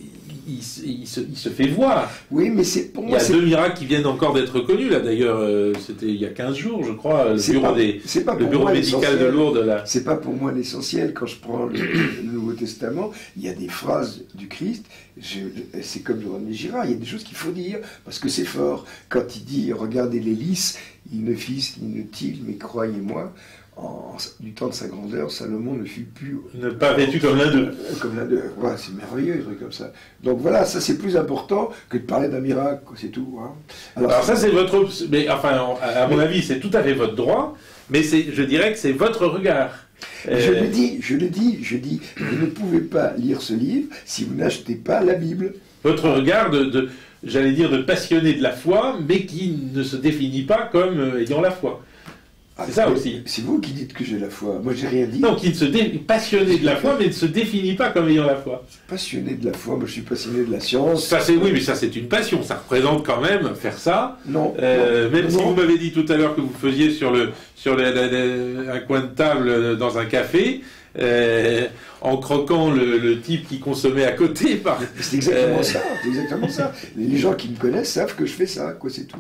il, il, il, se, il se fait voir. Oui, mais c'est pour Il y moi. a c'est- deux miracles qui viennent encore d'être connus, là d'ailleurs, euh, c'était il y a quinze jours, je crois, le C'est bureau, pas- des, c'est pas le pour bureau moi médical de l'essentiel. Lourdes, là. C'est pas pour moi l'essentiel. Quand je prends le, le Nouveau Testament, il y a des phrases du Christ. je- C'est comme René Girard, il y a des choses qu'il faut dire parce que c'est fort. Quand il dit regardez les lys, il ne fils ni ne til, mais croyez-moi, en, du temps de sa grandeur, Salomon ne fut plus Ne pas vêtu comme l'un d'eux. euh, comme l'un d'eux. Voilà, c'est merveilleux, un truc comme ça. Donc voilà, ça c'est plus important que de parler d'un miracle, quoi, c'est tout. Hein. Alors ça c'est votre, mais enfin à mon avis c'est tout à fait votre droit, mais c'est, je dirais que c'est votre regard. Je Euh, le dis, je le dis, je dis, vous ne pouvez pas lire ce livre si vous n'achetez pas la Bible. Votre regard de, de j'allais dire de passionné de la foi, mais qui ne se définit pas comme euh, ayant la foi. C'est ça mais aussi. C'est vous qui dites que j'ai la foi. Moi, j'ai rien dit. Non, qui ne se dé... passionné de la foi, mais ne se définit pas comme ayant la foi. Passionné de la foi, moi je suis passionné de la science. Ça c'est oui, mais ça c'est une passion. Ça représente quand même faire ça. Non. Euh, non, même non, si non. vous m'avez dit tout à l'heure que vous faisiez sur le sur le- le- le- un coin de table dans un café, euh, en croquant le, le type qui consommait à côté. Par... C'est exactement Euh, ça, c'est exactement ça. Les les gens qui me connaissent savent que je fais ça, quoi, c'est tout.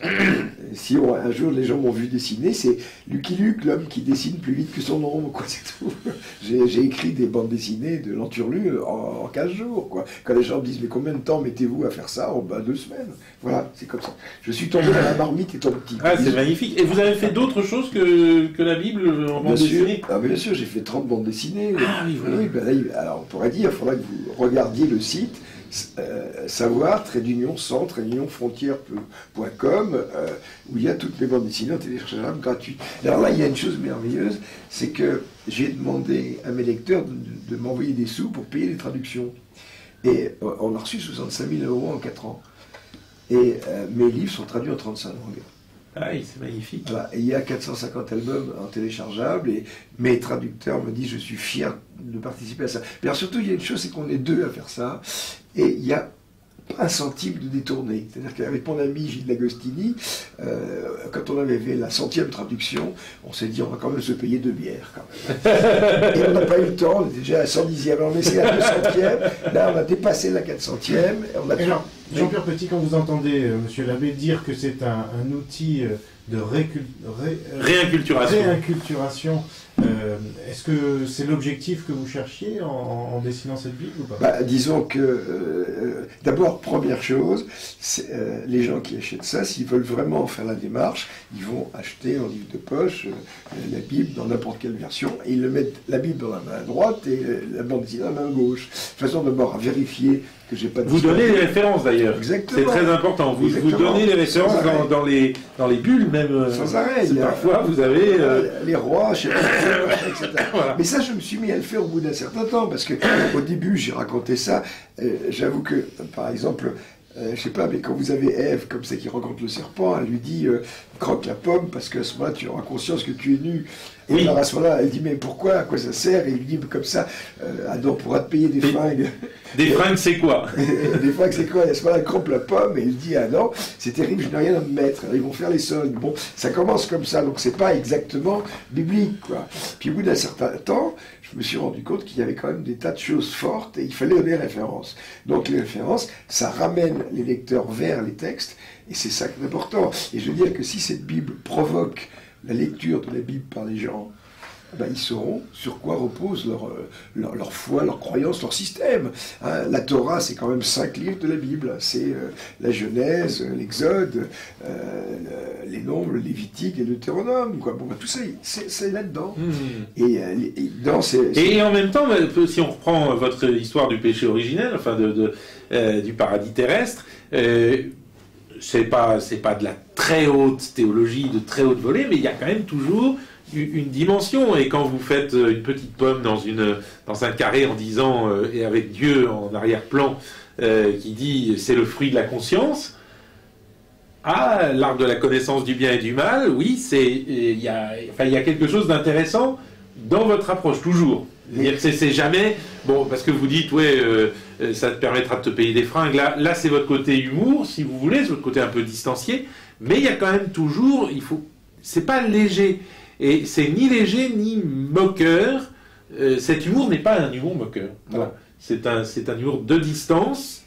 Si on- un jour les gens m'ont vu dessiner, c'est Lucky Luke, l'homme qui dessine plus vite que son ombre, quoi, c'est tout. J'ai j'ai écrit des bandes dessinées de l'Enturlu en, en quinze jours, quoi. Quand les gens me disent, mais combien de temps mettez-vous à faire ça? Oh, bah, deux semaines. Voilà, c'est comme ça. Je suis tombé dans la marmite étant petit. Ah, c'est magnifique. Et vous avez fait d'autres choses que, que la Bible en Bien bande sûr, dessinée? ah, bien sûr, j'ai fait trente bandes dessinées. Ah oui, voilà. ben là, il- alors on pourrait dire, il faudrait que vous regardiez le site euh, savoir, trait d'union, centre, trait d'union, frontière, point com, euh, où il y a toutes les bandes dessinées en téléchargeables gratuites. Alors là, il y a une chose merveilleuse, c'est que j'ai demandé à mes lecteurs de, de- de m'envoyer des sous pour payer les traductions. Et euh, on a reçu soixante-cinq mille euros en quatre ans. Et euh, mes livres sont traduits en trente-cinq langues. Ah oui, c'est magnifique. Voilà. Et il y a quatre cent cinquante albums en téléchargeable et mes traducteurs me disent je suis fier de participer à ça. Mais alors surtout il y a une chose, c'est qu'on est deux à faire ça et il y a pas un centime de détourné. C'est-à-dire qu'avec mon ami Gilles Lagostini, euh, quand on avait fait la centième traduction, on s'est dit on va quand même se payer deux bières quand même. Et on n'a pas eu le temps, on était déjà à cent dixième, on a essayé la deux centième, là on a dépassé la quatre centième, et on a Et alors, Jean-Pierre Petit, quand vous entendez euh, Monsieur l'abbé dire que c'est un, un outil euh, de récul- ré- euh, Réinculturation. réinculturation, euh, est-ce que c'est l'objectif que vous cherchiez en, en dessinant cette Bible ou pas? Bah, disons que, euh, d'abord, première chose, c'est, euh, les gens qui achètent ça, s'ils veulent vraiment faire la démarche, ils vont acheter en livre de poche euh, la Bible dans n'importe quelle version, et ils le mettent la Bible dans la main droite et euh, la bande dessinée dans la main gauche. Façon d'abord à vérifier que j'ai pas de Vous donnez les références d'ailleurs. Exactement. C'est très important. Vous, vous Exactement. donnez les références Sans dans, arrêt. dans les, dans les bulles même. euh, Sans arrêt. c'est il y a- Parfois vous avez. euh, les rois, je sais pas, et cetera. Voilà. Mais ça, je me suis mis à le faire au bout d'un certain temps, parce que au début, j'ai raconté ça. euh, J'avoue que, par exemple, euh, je sais pas, mais quand vous avez Ève comme ça qui rencontre le serpent, elle lui dit euh, croque la pomme parce qu'à ce moment-là, tu auras conscience que tu es nu. Et Oui. alors à ce moment-là, elle dit mais pourquoi, à quoi ça sert? Et il lui dit comme ça, euh, Adam pourra te payer des Mais- fringues. Des fringues, c'est quoi? Et des fois que c'est quoi? Et à ce moment-là, elle crompe la pomme et il dit ah non, c'est terrible, je n'ai rien à me mettre. Alors, ils vont faire les soldes. Bon, ça commence comme ça, donc c'est pas exactement biblique, quoi. Puis au bout d'un certain temps, je me suis rendu compte qu'il y avait quand même des tas de choses fortes et il fallait donner les références. Donc les références, ça ramène les lecteurs vers les textes et c'est ça qui est important. Et je veux dire que si cette Bible provoque la lecture de la Bible par les gens, ben, ils sauront sur quoi repose leur, euh, leur, leur foi, leur croyance, leur système. Hein, la Torah, c'est quand même cinq livres de la Bible. C'est euh, la Genèse, euh, l'Exode, euh, le- les Nombres, le Lévitique et le Deutéronome. Quoi. Bon, ben, tout ça, c'est c'est là-dedans. Hmm. Et, euh, et dans ces... ces- Et en même temps, bah, si on reprend votre histoire du péché originel, enfin de, de, euh, du paradis terrestre, euh, c'est pas c'est pas de la très haute théologie, de très haute volée, mais il y a quand même toujours une une dimension. Et quand vous faites une petite pomme dans une dans un carré en disant euh, et avec Dieu en arrière-plan euh, qui dit c'est le fruit de la conscience. Ah, l'arbre de la connaissance du bien et du mal, oui, c'est il y a enfin il y a quelque chose d'intéressant dans votre approche toujours. C'est-à-dire que c'est- c'est jamais bon parce que vous dites ouais euh, euh, ça te permettra de te payer des fringues. Là là c'est votre côté humour si vous voulez, c'est votre côté un peu distancié, mais il y a quand même toujours il faut c'est pas léger et c'est ni léger ni moqueur. Euh, cet humour n'est pas un humour moqueur. Voilà. C'est un c'est un humour de distance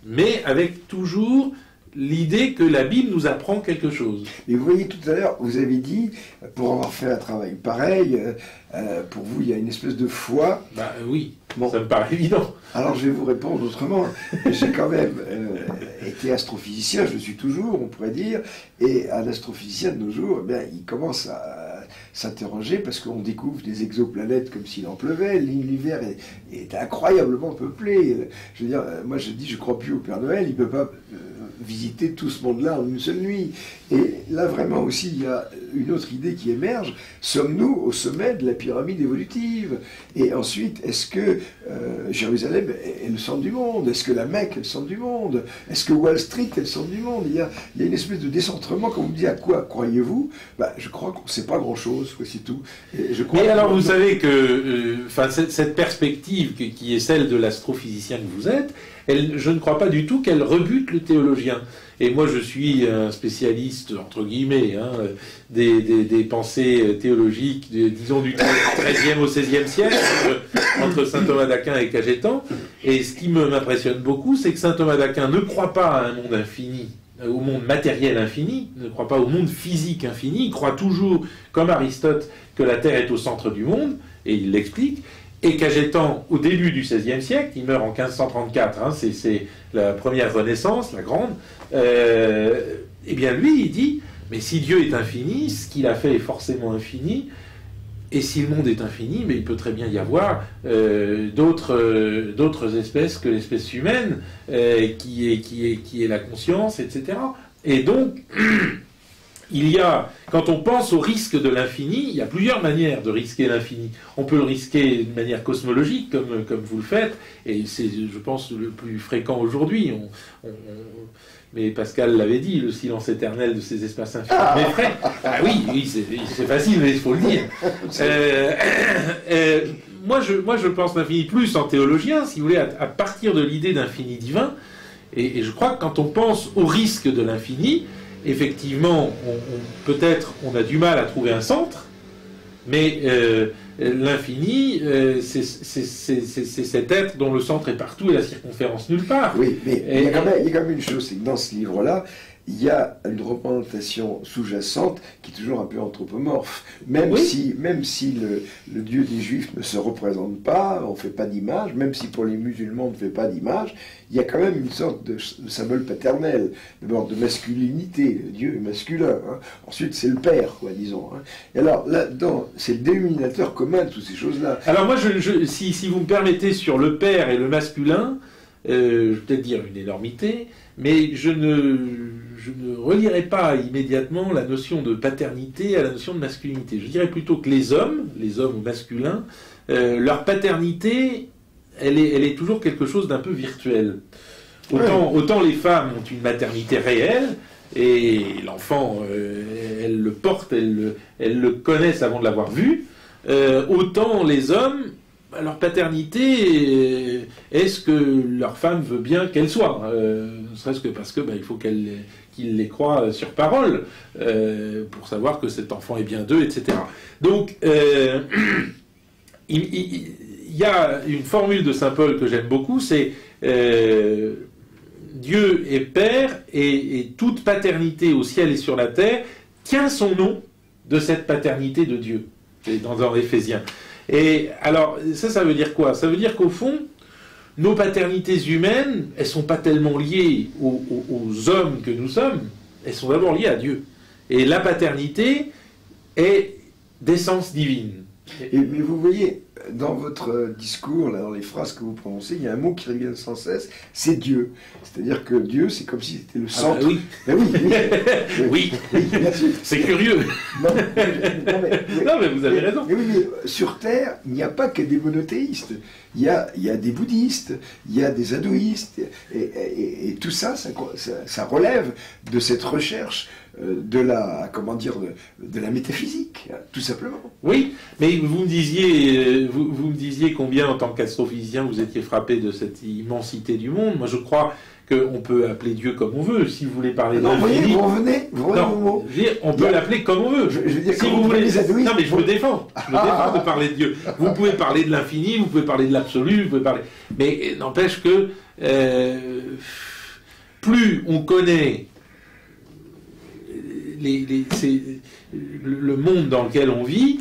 mais avec toujours l'idée que la Bible nous apprend quelque chose. Et vous voyez, tout à l'heure, vous avez dit, pour avoir fait un travail pareil, euh, euh, pour vous, il y a une espèce de foi. Bah oui, bon. Ça me paraît évident. Alors, je vais vous répondre autrement. J'ai quand même euh, été astrophysicien, je le suis toujours, on pourrait dire, et un astrophysicien de nos jours, eh bien, il commence à s'interroger parce qu'on découvre des exoplanètes comme s'il en pleuvait, l'univers est, est incroyablement peuplé. Je veux dire, moi je dis, je crois plus au Père Noël, il ne peut pas euh, visiter tout ce monde-là en une seule nuit. Et là, vraiment aussi, il y a une autre idée qui émerge. Sommes-nous au sommet de la pyramide évolutive? Et ensuite, est-ce que euh, Jérusalem est le centre du monde? Est-ce que la Mecque est le centre du monde? Est-ce que Wall Street est le centre du monde? Il y a, il y a une espèce de décentrement. Quand on me dit à quoi croyez-vous, bah, je crois qu'on ne sait pas grand-chose, c'est tout. Et je crois Mais alors, que... vous savez que euh, cette, cette perspective qui, qui est celle de l'astrophysicien que vous êtes, elle, je ne crois pas du tout qu'elle rebute le théologien. Et moi, je suis un spécialiste, entre guillemets, hein, des, des, des pensées théologiques, de, disons, du treizième au seizième siècle, entre, entre saint Thomas d'Aquin et Cajetan. Et ce qui me, m'impressionne beaucoup, c'est que saint Thomas d'Aquin ne croit pas à un monde infini, au monde matériel infini, ne croit pas au monde physique infini, il croit toujours, comme Aristote, que la Terre est au centre du monde, et il l'explique. Et Cajetan, au début du seizième siècle, il meurt en quinze cent trente-quatre, hein, c'est, c'est la première Renaissance, la grande, euh, eh bien lui, il dit, mais si Dieu est infini, ce qu'il a fait est forcément infini, et si le monde est infini, mais il peut très bien y avoir euh, d'autres, euh, d'autres espèces que l'espèce humaine, euh, qui, est, qui, est, qui est la conscience, et cetera. Et donc... Il y a, quand on pense au risque de l'infini, il y a plusieurs manières de risquer l'infini. On peut le risquer d'une manière cosmologique, comme, comme vous le faites, et c'est, je pense, le plus fréquent aujourd'hui. On, on, on, mais Pascal l'avait dit, le silence éternel de ces espaces infinis m'effraie. Ah oui, oui, c'est, c'est facile, mais il faut le dire. Euh, euh, moi, je, moi, je pense l'infini plus en théologien, si vous voulez, à, à partir de l'idée d'infini divin, et, et je crois que quand on pense au risque de l'infini, effectivement, on, on, peut-être on a du mal à trouver un centre, mais euh, l'infini, euh, c'est, c'est, c'est, c'est, c'est cet être dont le centre est partout et la circonférence nulle part. Oui, mais et, il, y a quand même, il y a quand même une chose, c'est que dans ce livre-là, il y a une représentation sous-jacente qui est toujours un peu anthropomorphe. Même oui. si, même si le, le Dieu des Juifs ne se représente pas, on ne fait pas d'image, même si pour les musulmans on ne fait pas d'image, il y a quand même une sorte de, de symbole paternel, d'abord de masculinité. Dieu est masculin. Hein. Ensuite, c'est le père, quoi, disons. Hein. Et alors, là-dedans, c'est le dénominateur commun de toutes ces choses-là. Alors moi, je, je, si, si vous me permettez, sur le père et le masculin, euh, je vais peut-être dire une énormité, mais je ne, je ne relierai pas immédiatement la notion de paternité à la notion de masculinité. Je dirais plutôt que les hommes, les hommes masculins, euh, leur paternité, elle est, elle est toujours quelque chose d'un peu virtuel. Autant, ouais. autant les femmes ont une maternité réelle, et l'enfant, euh, elles le portent, elles le, elles le connaissent avant de l'avoir vu, euh, autant les hommes, leur paternité, est-ce que leur femme veut bien qu'elle soit, euh, ne serait-ce que parce que bah, il faut qu'elle, qu'ils les croient sur parole euh, pour savoir que cet enfant est bien d'eux, et cetera. Donc, euh, il, il, il y a une formule de saint Paul que j'aime beaucoup, c'est euh, Dieu est Père et, et toute paternité au ciel et sur la terre tient son nom de cette paternité de Dieu. C'est dans, dans Éphésiens. Et alors, ça, ça veut dire quoi? Ça veut dire qu'au fond, nos paternités humaines, elles ne sont pas tellement liées aux, aux, aux hommes que nous sommes, elles sont d'abord liées à Dieu. Et la paternité est d'essence divine. Et, mais vous voyez, dans votre discours, là, dans les phrases que vous prononcez, il y a un mot qui revient sans cesse, c'est Dieu. C'est-à-dire que Dieu, c'est comme si c'était le centre. Ah bah oui. Ben oui, oui. oui. oui bien sûr. C'est curieux. Non, mais, non, mais, oui. non, mais vous avez raison. Mais oui, mais sur Terre, il n'y a pas que des monothéistes. Il y a, il y a des bouddhistes, il y a des hindouistes, et, et, et tout ça ça, ça, ça relève de cette recherche de la, comment dire, de, de la métaphysique, tout simplement. Oui, mais vous me disiez, vous, vous me disiez combien, en tant qu'astrophysicien, vous étiez frappé de cette immensité du monde. Moi, je crois qu'on peut appeler Dieu comme on veut. Si vous voulez parler de l'infini... Vous revenez, vous revenez non, au mot. Je veux dire, on peut l'appeler comme on veut. Je, je veux dire, si vous voulez... les adouistes, non, mais je me défends. Je me défends de parler de Dieu. Vous pouvez parler de l'infini, vous pouvez parler de l'absolu, vous pouvez parler... Mais n'empêche que... Euh, plus on connaît les, les, c'est, le monde dans lequel on vit,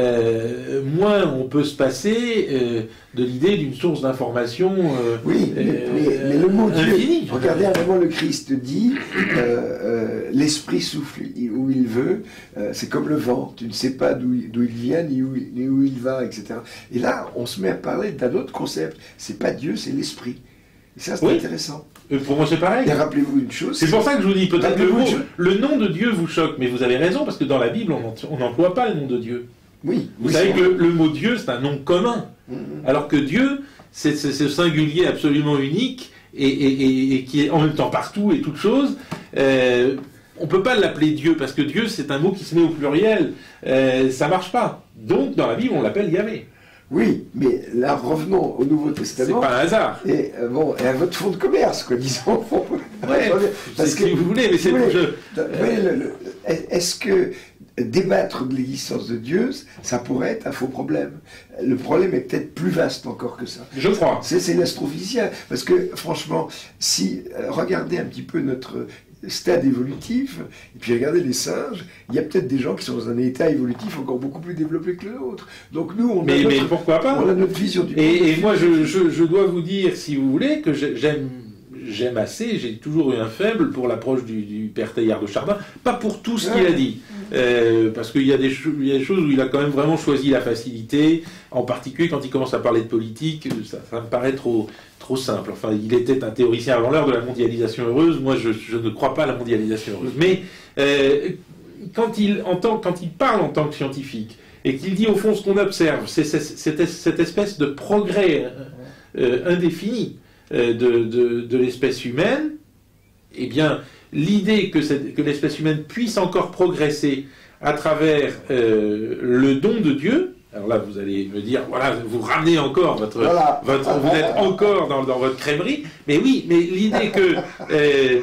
Euh, moins on peut se passer euh, de l'idée d'une source d'information euh, oui, mais, euh, mais, mais le mot infinie. Dieu, regardez à un moment le Christ dit euh, euh, l'esprit souffle où il veut, euh, c'est comme le vent, tu ne sais pas d'où il, d'où il vient ni où, ni où il va, et cetera. Et là, on se met à parler d'un autre concept, c'est pas Dieu, c'est l'esprit. Et ça, c'est oui. intéressant. Euh, pour moi, c'est pareil. Et rappelez-vous une chose. C'est pour ça que je vous dis, peut-être le, mot, le nom de Dieu vous choque, mais vous avez raison, parce que dans la Bible, on n'emploie pas le nom de Dieu. Oui, vous oui, savez que le, le mot Dieu, c'est un nom commun, mmh. alors que Dieu, c'est ce singulier absolument unique et, et, et, et qui est en même temps partout et toute chose. Euh, on ne peut pas l'appeler Dieu, parce que Dieu, c'est un mot qui se met au pluriel. Euh, ça ne marche pas. Donc, dans la Bible, on l'appelle Yahvé. Oui, mais là, revenons au Nouveau Testament. C'est pas un hasard. Et, euh, bon, et à votre fonds de commerce, quoi, disons. Ouais, parce que, si vous voulez, mais c'est... Voulez, je... euh, le, le, est-ce que débattre de l'existence de Dieu, ça pourrait être un faux problème? Le problème est peut-être plus vaste encore que ça. Je crois. C'est, c'est l'astrophysicien. Parce que, franchement, si... Euh, regardez un petit peu notre... stade évolutif, et puis regardez les singes, il y a peut-être des gens qui sont dans un état évolutif encore beaucoup plus développé que l'autre. Donc nous, on, mais, a, notre, mais pourquoi pas on a notre vision du monde. Et, et moi, je, je, je dois vous dire, si vous voulez, que j'aime, j'aime assez, j'ai toujours eu un faible pour l'approche du, du père Teilhard de Chardin, pas pour tout ce qu'il a dit, euh, parce qu'il y, a des il y a des choses où il a quand même vraiment choisi la facilité, en particulier quand il commence à parler de politique, ça, ça me paraît trop... trop simple. Enfin, il était un théoricien avant l'heure de la mondialisation heureuse. Moi, je, je ne crois pas à la mondialisation heureuse. Mais euh, quand, il, en tant, quand il parle en tant que scientifique et qu'il dit au fond ce qu'on observe, c'est, c'est, c'est cette espèce de progrès euh, indéfini euh, de, de, de l'espèce humaine, eh bien, l'idée que, cette, que l'espèce humaine puisse encore progresser à travers euh, le don de Dieu. Alors là, vous allez me dire, voilà, vous ramenez encore votre... Voilà. votre vous êtes encore dans, dans votre crèmerie. Mais oui, mais l'idée que euh,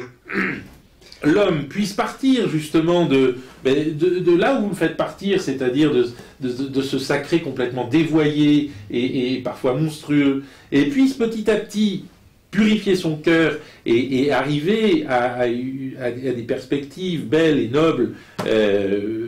l'homme puisse partir justement de, de, de là où vous le faites partir, c'est-à-dire de, de, de ce sacré complètement dévoyé et, et parfois monstrueux, et puisse petit à petit purifier son cœur et, et arriver à, à, à des perspectives belles et nobles, euh,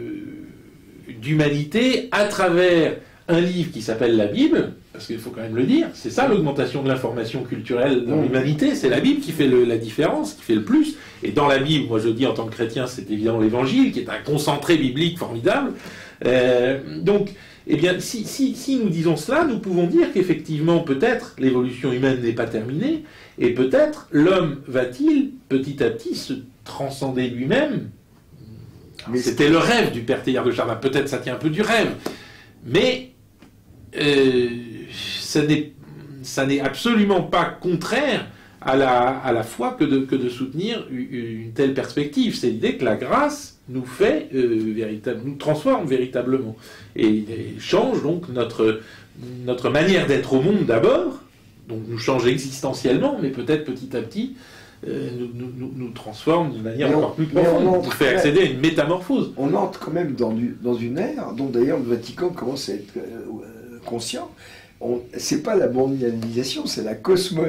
d'humanité à travers un livre qui s'appelle la Bible, parce qu'il faut quand même le dire, c'est ça l'augmentation de l'information culturelle dans l'humanité, c'est la Bible qui fait le, la différence, qui fait le plus, et dans la Bible, moi je dis en tant que chrétien, c'est évidemment l'Évangile, qui est un concentré biblique formidable. Euh, donc, eh bien, si, si, si nous disons cela, nous pouvons dire qu'effectivement, peut-être, l'évolution humaine n'est pas terminée, et peut-être, l'homme va-t-il, petit à petit, se transcender lui-même. Mais c'était le rêve du père Teilhard de Chardin. Peut-être ça tient un peu du rêve. Mais euh, ça, n'est, ça n'est absolument pas contraire à la, à la foi que de, que de soutenir une, une telle perspective. C'est l'idée que la grâce nous fait, euh, véritable, nous transforme véritablement. Et, et change donc notre, notre manière d'être au monde d'abord. Donc nous change existentiellement, mais peut-être petit à petit, Euh, nous, nous, nous transforme d'une manière on, encore plus profonde, on nous fait accéder à une métamorphose. On entre quand même dans, du, dans une ère dont d'ailleurs le Vatican commence à être euh, conscient. On, c'est pas la mondialisation, c'est la cosmo,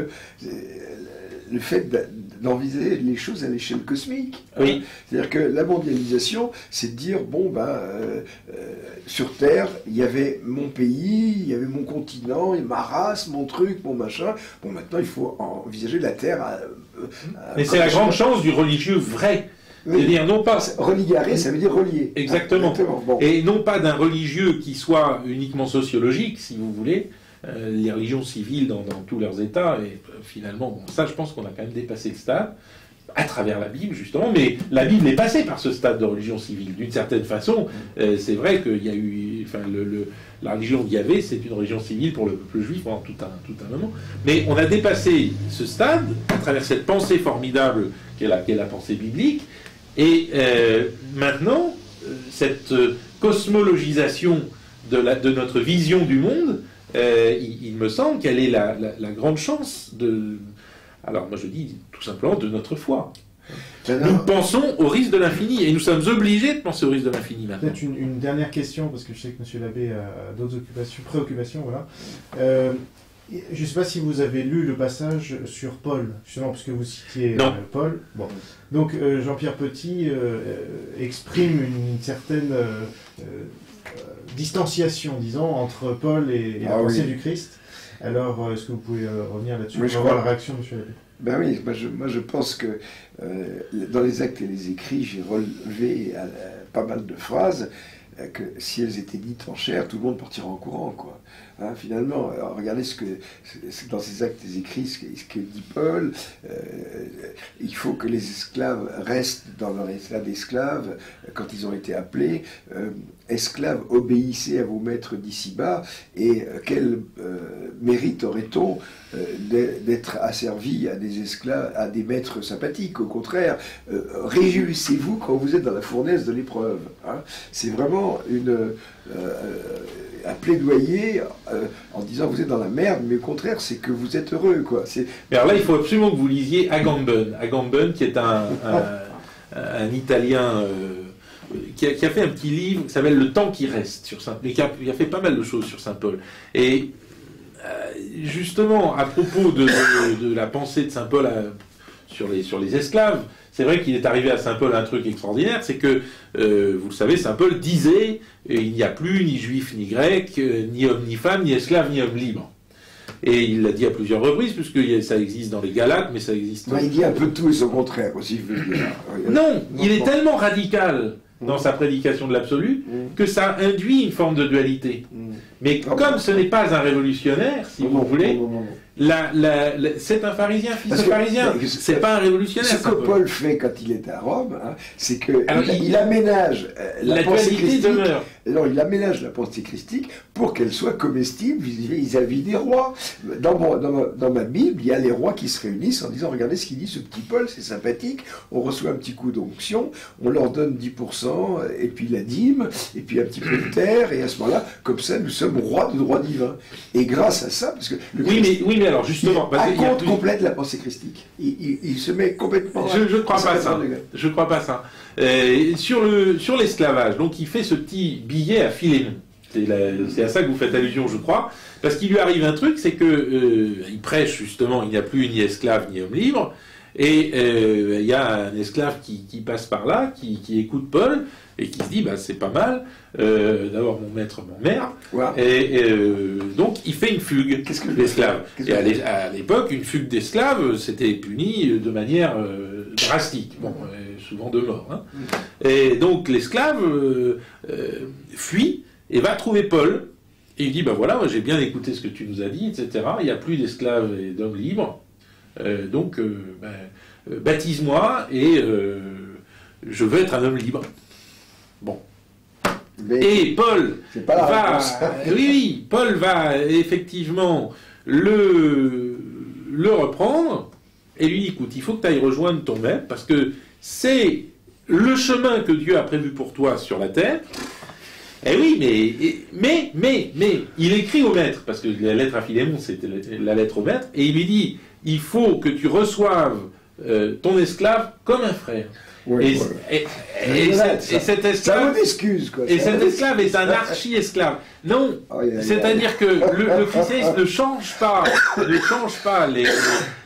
le fait d'envisager les choses à l'échelle cosmique. Oui. Hein. C'est-à-dire que la mondialisation, c'est de dire bon ben euh, euh, sur Terre, il y avait mon pays, il y avait mon continent, ma race, mon truc, mon machin. Bon, maintenant il faut envisager la Terre. À, à, Mais c'est la grande chance du religieux vrai. Oui. C'est-à-dire non pas religare, ça veut dire relier. Exactement. Exactement. Bon. Et non pas d'un religieux qui soit uniquement sociologique, si vous voulez. Euh, les religions civiles dans, dans tous leurs états, et euh, finalement, bon, ça je pense qu'on a quand même dépassé le stade, à travers la Bible justement, mais la Bible est passée par ce stade de religion civile, d'une certaine façon. Euh, c'est vrai qu'il y a eu, enfin, le, le, la religion de Yahvé, c'est une religion civile pour le peuple juif pendant tout un, tout un moment, mais on a dépassé ce stade, à travers cette pensée formidable qu'est la, qu'est la pensée biblique, et euh, maintenant, euh, cette cosmologisation de, la, de notre vision du monde, Euh, il, il me semble qu'elle est la, la, la grande chance de... Alors moi je dis tout simplement de notre foi. Nous pensons au risque de l'infini, et nous sommes obligés de penser au risque de l'infini maintenant. Peut-être une, une dernière question, parce que je sais que M. l'abbé a d'autres occupations, préoccupations, voilà. Euh, Je ne sais pas si vous avez lu le passage sur Paul, justement, parce que vous citiez Non. euh, Paul. Bon. Donc euh, Jean-Pierre Petit euh, exprime une certaine euh, euh, distanciation, disons, entre Paul et, et la Ah, pensée oui. du Christ. Alors, est-ce que vous pouvez euh, revenir là-dessus? Oui, On je va crois. voir la réaction de M. Labbé. Ben oui, moi je, moi je pense que euh, dans les actes et les écrits, j'ai relevé euh, pas mal de phrases euh, que si elles étaient dites en chair, tout le monde partirait en courant, quoi. Hein, finalement, alors, regardez ce que c'est dans ces actes et les écrits, ce que, ce que dit Paul. Euh, il faut que les esclaves restent dans leur état d'esclaves quand ils ont été appelés. Euh, esclaves, obéissez à vos maîtres d'ici-bas. Et euh, quel euh, mérite aurait-on euh, d'être asservi à des esclaves, à des maîtres sympathiques? Au contraire, euh, réjouissez-vous quand vous êtes dans la fournaise de l'épreuve. Hein. C'est vraiment une, euh, un plaidoyer euh, en disant vous êtes dans la merde, mais au contraire, c'est que vous êtes heureux, quoi. C'est... Mais alors là, il faut absolument que vous lisiez Agamben. Agamben, qui est un, un, un Italien euh, qui, a, qui a fait un petit livre qui s'appelle Le temps qui reste, sur Saint, mais qui a, qui a fait pas mal de choses sur Saint Paul. Et euh, justement, à propos de, de, de la pensée de Saint Paul à, sur, les, sur les esclaves, c'est vrai qu'il est arrivé à Saint Paul un truc extraordinaire, c'est que, euh, vous le savez, Saint Paul disait euh, il n'y a plus ni juif ni grec, euh, ni homme ni femme, ni esclave ni homme libre. Et il l'a dit à plusieurs reprises, puisque ça existe dans les Galates, mais ça existe... Ouais, il dit un peu tout et son contraire aussi. Je veux dire. Non, il est tellement radical dans sa prédication de l'absolu que ça induit une forme de dualité. Mais comme ce n'est pas un révolutionnaire, si vous voulez... Non, non, non, non. La, la, la, c'est un pharisien, fils Parce de que- pharisien. mais- C'est pas un révolutionnaire. Ce que ça, Paul. Paul fait quand il est à Rome, hein, c'est qu'il Alors, il, il- il aménage euh, la, La pensée dualité christique. demeure. Non, il aménage la pensée christique pour qu'elle soit comestible vis-à-vis des rois. Dans, mon- dans, ma, dans ma Bible, il y a les rois qui se réunissent en disant regardez ce qu'il dit, ce petit Paul, c'est sympathique. On reçoit un petit coup d'onction, on leur donne dix pour cent, et puis la dîme, et puis un petit peu de terre, et à ce moment-là, comme ça, nous sommes rois de droit divin. Et grâce à ça, parce que le Oui, Christ, mais, oui, mais alors justement... il parce qu'il y a raconte plus- complète la pensée christique. Il, il- il se met complètement... Je ne crois pas à ça. degrés. Je crois pas ça. Euh, sur le sur l'esclavage, donc il fait ce petit billet à Philémon. C'est la- c'est à ça que vous faites allusion, je crois. Parce qu'il lui arrive un truc, c'est que euh, il prêche justement, il n'y a plus ni esclave ni homme libre. Et euh, il y a un esclave qui, qui passe par là, qui, qui écoute Paul, et qui se dit, bah, c'est pas mal, euh, d'abord mon maître m'emmerde, Voilà. et euh, donc il fait une fugue, Qu'est-ce que je l'esclave. Qu'est-ce Et à que- l'é- à l'époque, une fugue d'esclaves, c'était puni de manière euh, drastique, bon, euh, souvent de mort. Hein. Et donc l'esclave euh, euh, fuit et va trouver Paul, et il dit, bah voilà, moi j'ai bien écouté ce que tu nous as dit, et cetera. Il n'y a plus d'esclaves et d'hommes libres. Euh, donc, euh, ben, euh, baptise-moi et euh, je veux être un homme libre. Bon. Mais Et Paul c'est pas la va, réponse. oui, oui, Paul va effectivement le, le reprendre et lui dit, écoute, il faut que tu ailles rejoindre ton maître parce que c'est le chemin que Dieu a prévu pour toi sur la terre. Eh oui, mais, mais, mais, mais, il écrit au maître, parce que la lettre à Philémon, c'était la lettre au maître, et il lui dit, il faut que tu reçoives euh, ton esclave comme un frère. Ouais, et, ouais. et- et- Mais et voilà, cet- ça- et cet Ça esclave, vaut d'excuses, quoi. et Ça cet vaut esclave est un archi-esclave. Non, Aïe, aïe, aïe. c'est-à-dire que le, le christianisme ne change pas, ne change pas les, les,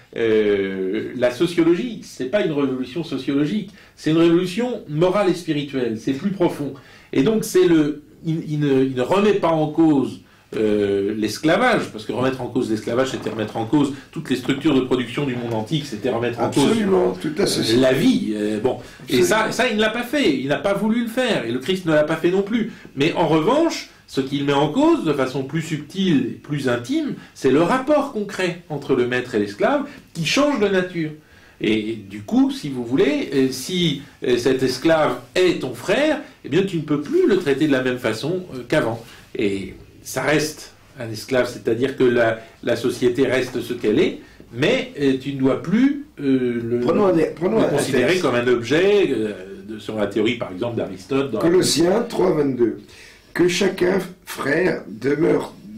euh, la sociologie. C'est pas une révolution sociologique, c'est une révolution morale et spirituelle. C'est plus profond. Et donc c'est le, il, il ne, il ne remet pas en cause euh, l'esclavage, parce que remettre en cause l'esclavage, c'était remettre en cause toutes les structures de production du monde antique, c'était remettre en cause Absolument, tout à fait. la vie. euh, bon, et Absolument. ça, ça, il ne l'a pas fait. Il n'a pas voulu le faire, et le Christ ne l'a pas fait non plus. Mais en revanche, ce qu'il met en cause, de façon plus subtile et plus intime, c'est le rapport concret entre le maître et l'esclave, qui change de nature. Et du coup, si vous voulez, euh, si euh, cet esclave est ton frère, eh bien, tu ne peux plus le traiter de la même façon euh, qu'avant. Et ça reste un esclave, c'est-à-dire que la, la société reste ce qu'elle est, mais euh, tu ne dois plus euh, le, Prenons un, prenons le un considérer texte. comme un objet, euh, de, sur la théorie, par exemple, d'Aristote. Dans la- Colossiens trois, vingt-deux. Que chacun, frère, demeure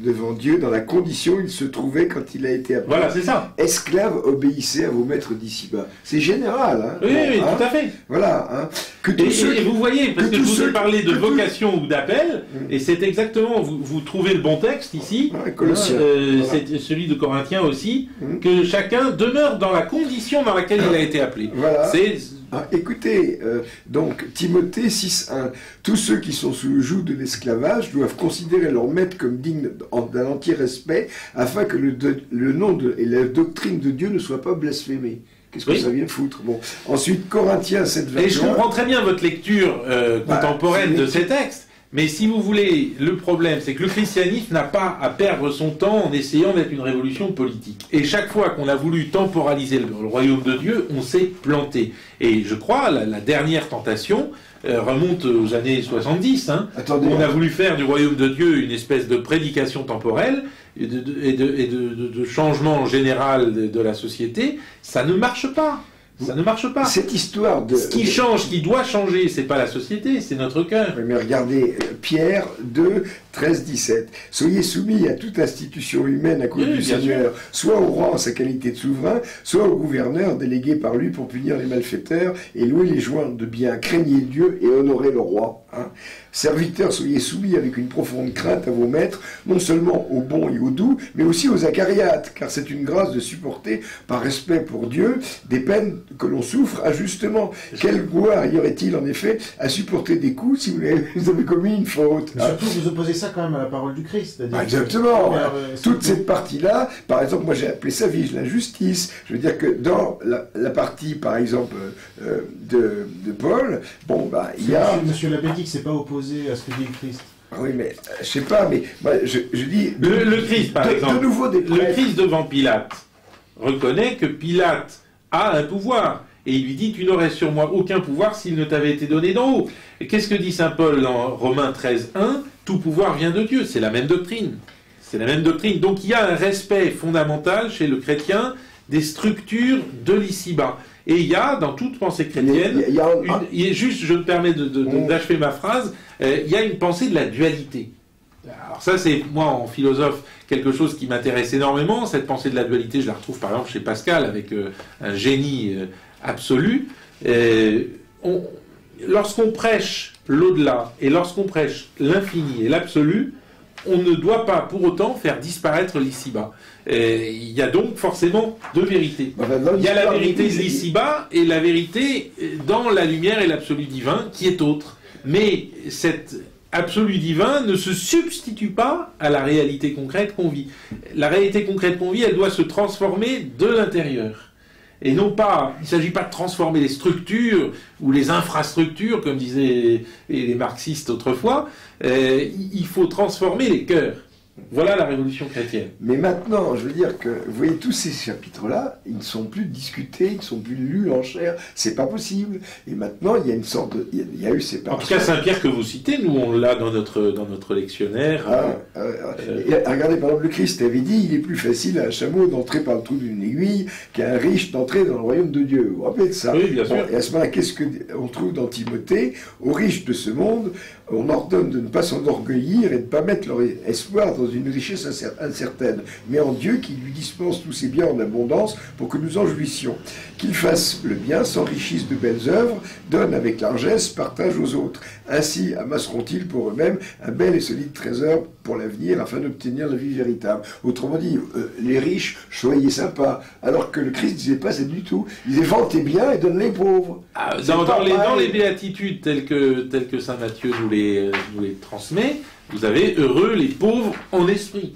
devant Dieu dans la condition où il se trouvait quand il a été appelé. Voilà, c'est ça. Esclave, obéissez à vos maîtres d'ici-bas. C'est général. Hein, oui, bon, oui, hein, tout à fait. Voilà. Hein, que tous et, ceux et qui, vous voyez, parce que, que je vous ai parlé de vocation tout... ou d'appel, mmh. et c'est exactement, vous, vous trouvez le bon texte ici, ouais, Colossiens, euh, voilà. c'est celui de Corinthiens aussi, mmh. que chacun demeure dans la condition dans laquelle il a été appelé. Voilà. C'est... Ah, écoutez, euh, donc Timothée six un, tous ceux qui sont sous le joug de l'esclavage doivent considérer leur maître comme digne d'un entier respect, afin que le, de, le nom de, et la doctrine de Dieu ne soient pas blasphémés. Qu'est-ce que oui. ça vient de foutre? Bon. Ensuite, Corinthiens sept vingt et un. Et je comprends très bien votre lecture euh, contemporaine bah, de ces textes. Mais si vous voulez, le problème, c'est que le christianisme n'a pas à perdre son temps en essayant d'être une révolution politique. Et chaque fois qu'on a voulu temporaliser le, le royaume de Dieu, on s'est planté. Et je crois, la, la dernière tentation euh, remonte aux années soixante-dix. Hein, Attendez, on a voulu faire du royaume de Dieu une espèce de prédication temporelle et de, de, et de, et de, de, de changement général de, de la société. Ça ne marche pas. Ça ne marche pas. Cette histoire de... Ce qui change, ce qui doit changer, c'est pas la société, c'est notre cœur. Mais regardez, Pierre deux, treize, dix-sept. Soyez soumis à toute institution humaine à cause oui, du Seigneur, sûr. Soit au roi en sa qualité de souverain, soit au gouverneur délégué par lui pour punir les malfaiteurs et louer les joints de bien. Craignez Dieu et honorez le roi. Hein. Serviteurs, soyez soumis avec une profonde crainte à vos maîtres, non seulement aux bons et aux doux, mais aussi aux acariates, car c'est une grâce de supporter, par respect pour Dieu, des peines que l'on souffre injustement. Quelle gloire y aurait-il en effet à supporter des coups si vous avez, vous avez commis une faute? Mais surtout, vous opposez ça quand même à la parole du Christ. Ah, exactement. Que, euh, Toute cette partie-là, par exemple, moi j'ai appelé ça vive la justice. Je veux dire que dans la, la partie, par exemple, euh, de, de Paul, bon, bah, il y a... Monsieur l'abbé dit que c'est pas opposé à ce que dit le Christ. Ah oui, mais euh, je sais pas, mais moi, je, je dis... De, le, le Christ, par de, exemple, de nouveau des le Christ devant Pilate reconnaît que Pilate a un pouvoir. Et il lui dit, tu n'aurais sur moi aucun pouvoir s'il ne t'avait été donné d'en haut. Et qu'est-ce que dit saint Paul dans Romains treize un? Tout pouvoir vient de Dieu. C'est la même doctrine. C'est la même doctrine. Donc il y a un respect fondamental chez le chrétien des structures de l'ici-bas. Et il y a, dans toute pensée chrétienne, il y a, il y a, une, il y a juste, je me permets de, de, de, d'achever ma phrase, euh, il y a une pensée de la dualité. Alors ça, c'est, moi, en philosophe, quelque chose qui m'intéresse énormément. Cette pensée de la dualité, je la retrouve par exemple chez Pascal, avec euh, un génie euh, absolu. Euh, on, lorsqu'on prêche l'au-delà, et lorsqu'on prêche l'infini et l'absolu, on ne doit pas pour autant faire disparaître l'ici-bas. Et il y a donc forcément deux vérités. Il y a la vérité de l'ici-bas et la vérité dans la lumière et l'absolu divin qui est autre. Mais cet absolu divin ne se substitue pas à la réalité concrète qu'on vit. La réalité concrète qu'on vit, elle doit se transformer de l'intérieur. Et non pas, il ne s'agit pas de transformer les structures ou les infrastructures, comme disaient les marxistes autrefois, euh, il faut transformer les cœurs. Voilà la révolution chrétienne. Mais maintenant, je veux dire que, vous voyez, tous ces chapitres-là, ils ne sont plus discutés, ils ne sont plus lus en chair, c'est pas possible. Et maintenant, il y a une sorte de... Il y a eu séparation. En tout cas, Saint-Pierre que vous citez, nous, on l'a dans notre, dans notre lectionnaire. Ah, euh, euh, et, regardez, par exemple, le Christ avait dit, il est plus facile à un chameau d'entrer par le trou d'une aiguille qu'à un riche d'entrer dans le royaume de Dieu. Vous vous rappelez de ça? Oui, bien sûr. Bon, et à ce moment-là, qu'est-ce qu'on trouve dans Timothée? Aux riches de ce monde, on ordonne de ne pas s'enorgueillir et de ne pas mettre leur espoir dans une richesse incertaine, mais en Dieu qui lui dispense tous ses biens en abondance pour que nous en jouissions. Qu'ils fassent le bien, s'enrichissent de belles œuvres, donnent avec largesse, partagent aux autres. Ainsi amasseront-ils pour eux-mêmes un bel et solide trésor pour l'avenir afin d'obtenir la vie véritable. Autrement dit, euh, les riches, soyez sympas. Alors que le Christ disait pas ça du tout. Il disait vantez bien et donne les pauvres. Ah, dans, dans, les, dans les béatitudes telles que, telles que saint Matthieu nous les, nous les transmet, vous avez heureux les pauvres en esprit.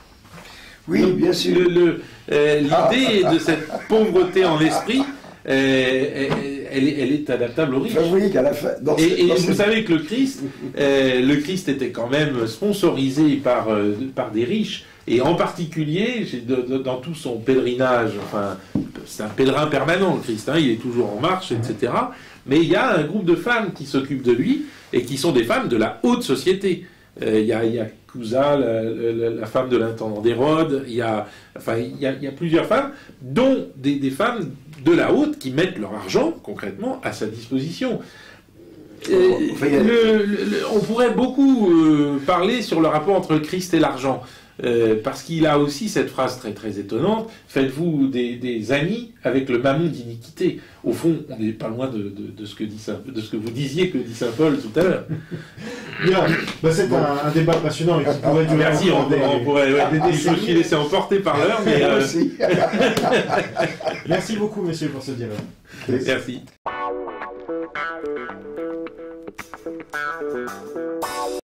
Oui, le, bien sûr. Le, le, euh, l'idée ah. de cette pauvreté en esprit, euh, elle, elle est adaptable aux riches. Enfin, oui, qu'à la fin, dans et, ce, et dans vous ce... savez que le Christ, euh, le Christ était quand même sponsorisé par, euh, par des riches. Et en particulier, de, de, dans tout son pèlerinage, enfin, c'est un pèlerin permanent, le Christ, hein, il est toujours en marche, et cetera. Mais il y a un groupe de femmes qui s'occupent de lui, et qui sont des femmes de la haute société. Euh, il y a, il y a Cousa, la, la, la femme de l'intendant d'Hérode, il y a, enfin, il y a, il y a plusieurs femmes, dont des, des femmes de la haute qui mettent leur argent, concrètement, à sa disposition. Euh, le, le, le, on pourrait beaucoup euh, parler sur le rapport entre le Christ et l'argent. euh, parce qu'il a aussi cette phrase très très étonnante, faites-vous des, des amis avec le mammon d'iniquité. Au fond, on n'est pas loin de, de, de, ce que dit Saint, de ce que vous disiez, que dit Saint Paul tout à l'heure. Bien, bah, c'est bon. un, un débat passionnant et qui pourrait durer. Merci, on, des, on pourrait, ouais, des je me suis laissé emporter par l'heure, mais... Euh... Merci beaucoup, messieurs, pour ce dialogue. Merci.